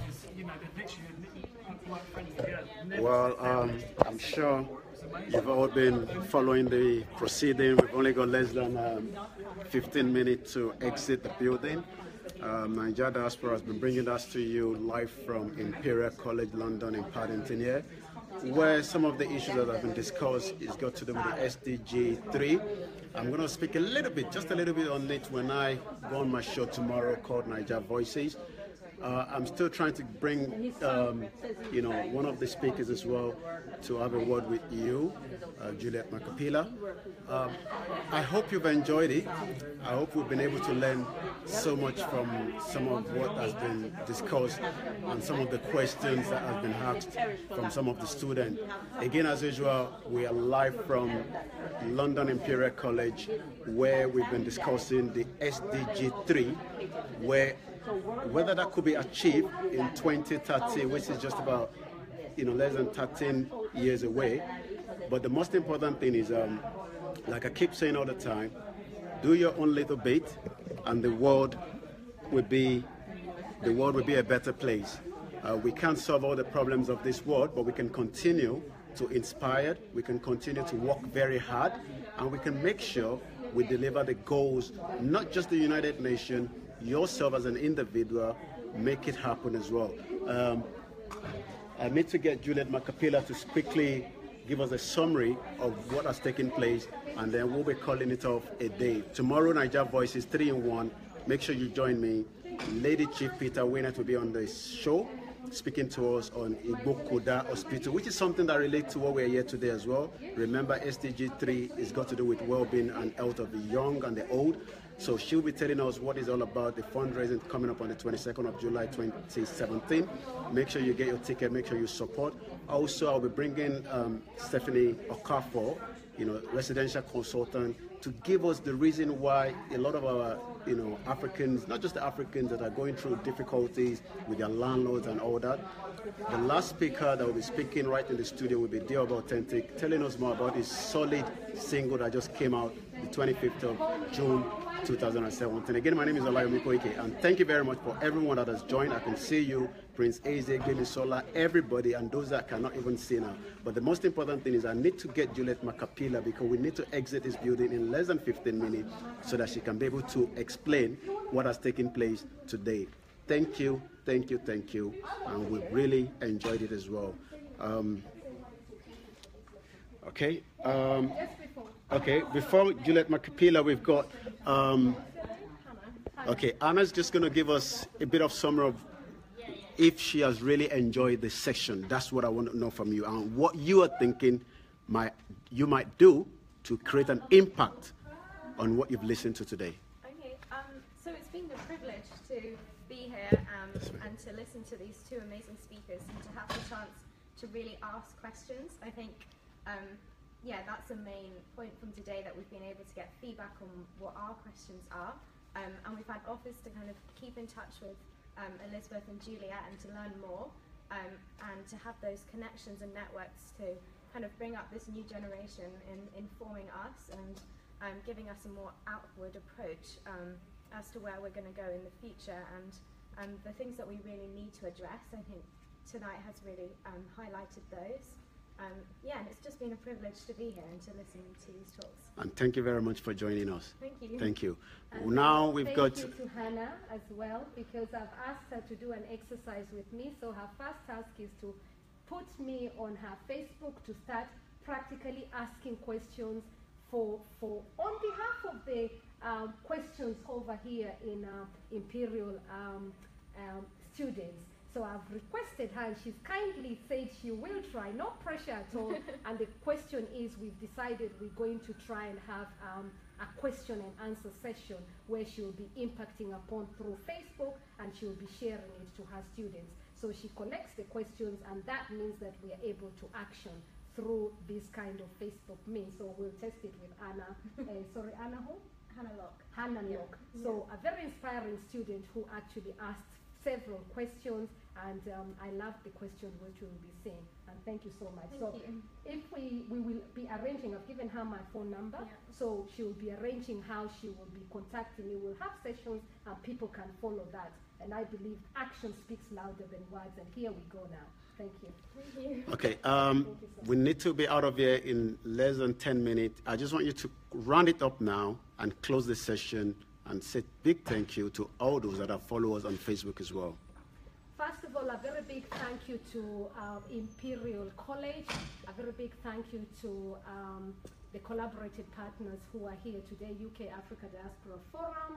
Well, I'm sure you've all been following the proceeding. We've only got less than 15 minutes to exit the building. Nigeria Diaspora has been bringing us to you live from Imperial College London in Paddington here, where some of the issues that have been discussed is got to do with the SDG 3. I'm going to speak a little bit, just a little bit on it when I go on my show tomorrow called Niger Voices. I'm still trying to bring, one of the speakers as well to have a word with you, Juliet Macapila. I hope you've enjoyed it. I hope we've been able to learn so much from some of what has been discussed and some of the questions that have been asked from some of the students. Again, as usual, we are live from London Imperial College, where we've been discussing the SDG 3, whether that could be achieved in 2030, which is just about less than 13 years away. But the most important thing is, like I keep saying all the time, do your own little bit, and the world will be a better place. We can't solve all the problems of this world, but we can continue to inspire, we can continue to work very hard, and we can make sure we deliver the goals, not just the United Nations, yourself as an individual, make it happen as well. I need to get Juliet Macapila to quickly give us a summary of what has taken place, and then we'll be calling it off a day. Tomorrow, Niger Voices 3-in-1. Make sure you join me. Lady Chief Peter Winnett will be on the show, speaking to us on Igbokoda Hospital, which is something that relates to what we're here today as well. Remember, SDG 3 is got to do with well-being and health of the young and the old. So she'll be telling us what it's all about, the fundraising coming up on the 22nd of July 2017. Make sure you get your ticket, make sure you support. Also, I'll be bringing Stephanie Okafor, residential consultant, to give us the reason why a lot of our, Africans, not just the Africans that are going through difficulties with their landlords and all that. The last speaker that will be speaking right in the studio will be Dioba Authentic, telling us more about his solid single that just came out the 25th of June 2017. Again, my name is Olayomi Koike, and thank you very much for everyone that has joined. I can see you, Prince Eze, Gili Sola, everybody, and those that cannot even see now. But the most important thing is I need to get Juliet Makapila, because we need to exit this building in less than 15 minutes so that she can be able to explain what has taken place today. Thank you, thank you, thank you, and we really enjoyed it as well. Before Juliet Makapila, we've got, Anna's just going to give us a bit of summary of if she has really enjoyed the session. That's what I want to know from you, and what you are thinking you might do to create an impact on what you've listened to today. Okay, so it's been a privilege to be here and to listen to these two amazing speakers and to have the chance to really ask questions. I think, that's the main point from today, that we've been able to get feedback on what our questions are, and we've had offers to kind of keep in touch with Elizabeth and Juliet and to learn more, and to have those connections and networks to kind of bring up this new generation in informing us and giving us a more outward approach as to where we're going to go in the future and the things that we really need to address. I think tonight has really highlighted those. And it's just been a privilege to be here and to listen to these talks. And thank you very much for joining us. Thank you. Thank you. And now we've got... Thank you to Hannah as well, because I've asked her to do an exercise with me. So her first task is to put me on her Facebook to start practically asking questions for on behalf of the questions over here in Imperial students. So I've requested her, and she's kindly said she will try, no pressure at all. And the question is, we've decided we're going to try and have a question and answer session where she'll be impacting upon through Facebook, and she'll be sharing it to her students. So she collects the questions, and that means that we are able to action through this kind of Facebook means. So we'll test it with Anna. Anna who? Hannah Locke. Hannah Locke. So a very inspiring student who actually asked several questions, and I love the question which we'll be seeing. And thank you so much. Thank you. If we will be arranging, I've given her my phone number, so she will be arranging how she will be contacting me. We'll have sessions and people can follow that. And I believe action speaks louder than words. And here we go now. Thank you. Thank you. Okay, Thank you so we need to be out of here in less than 10 minutes. I just want you to round it up now and close the session and say big thank you to all those that have followed us on Facebook as well. First of all, a very big thank you to Imperial College. A very big thank you to the collaborated partners who are here today, UK Africa Diaspora Forum,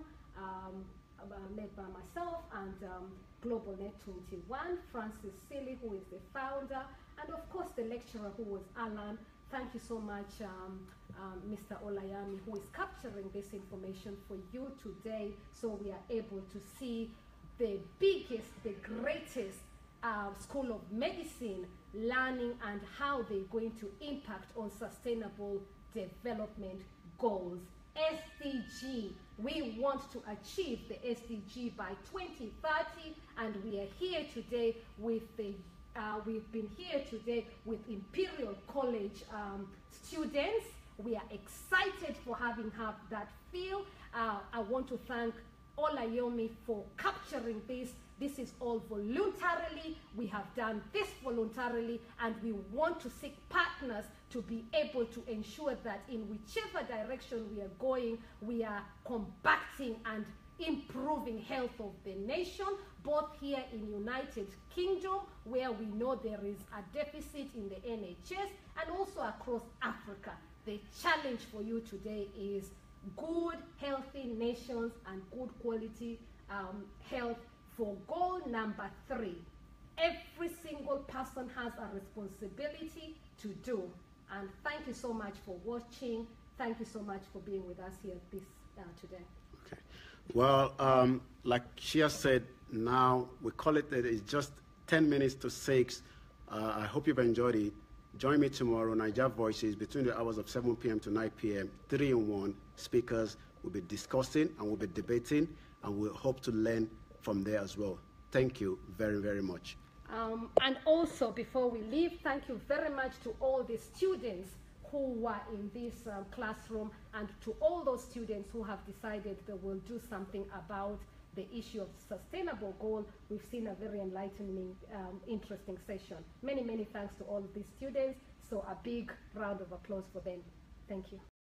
led by myself, and Global Net 21, Francis Seeley, who is the founder, and of course the lecturer who was Alan. Thank you so much, Mr. Olayami, who is capturing this information for you today, so we are able to see the biggest, the greatest School of Medicine learning and how they're going to impact on sustainable development goals. SDG, we want to achieve the SDG by 2030, and we are here today with the we've been here today with Imperial College students. We are excited for having that feel. I want to thank Olayomi for capturing this. This is all voluntarily. We have done this voluntarily, and we want to seek partners to be able to ensure that in whichever direction we are going, we are combating and improving health of the nation, both here in United Kingdom, where we know there is a deficit in the NHS, and also across Africa. The challenge for you today is good, healthy nations and good quality health for goal number 3. Every single person has a responsibility to do. And thank you so much for watching. Thank you so much for being with us here today. Okay. Well, like she has said, now we call it that it's just 10 minutes to 6. I hope you've enjoyed it. Join me tomorrow, Niger Voices, between the hours of 7 p.m. to 9 p.m., 3-in-1 speakers will be discussing and we'll be debating, and we'll hope to learn from there as well. Thank you very, very much. And also, before we leave, thank you very much to all the students who were in this classroom, and to all those students who have decided they will do something about the issue of sustainable goal. We've seen a very enlightening, interesting session. Many, many thanks to all of these students. So a big round of applause for them. Thank you.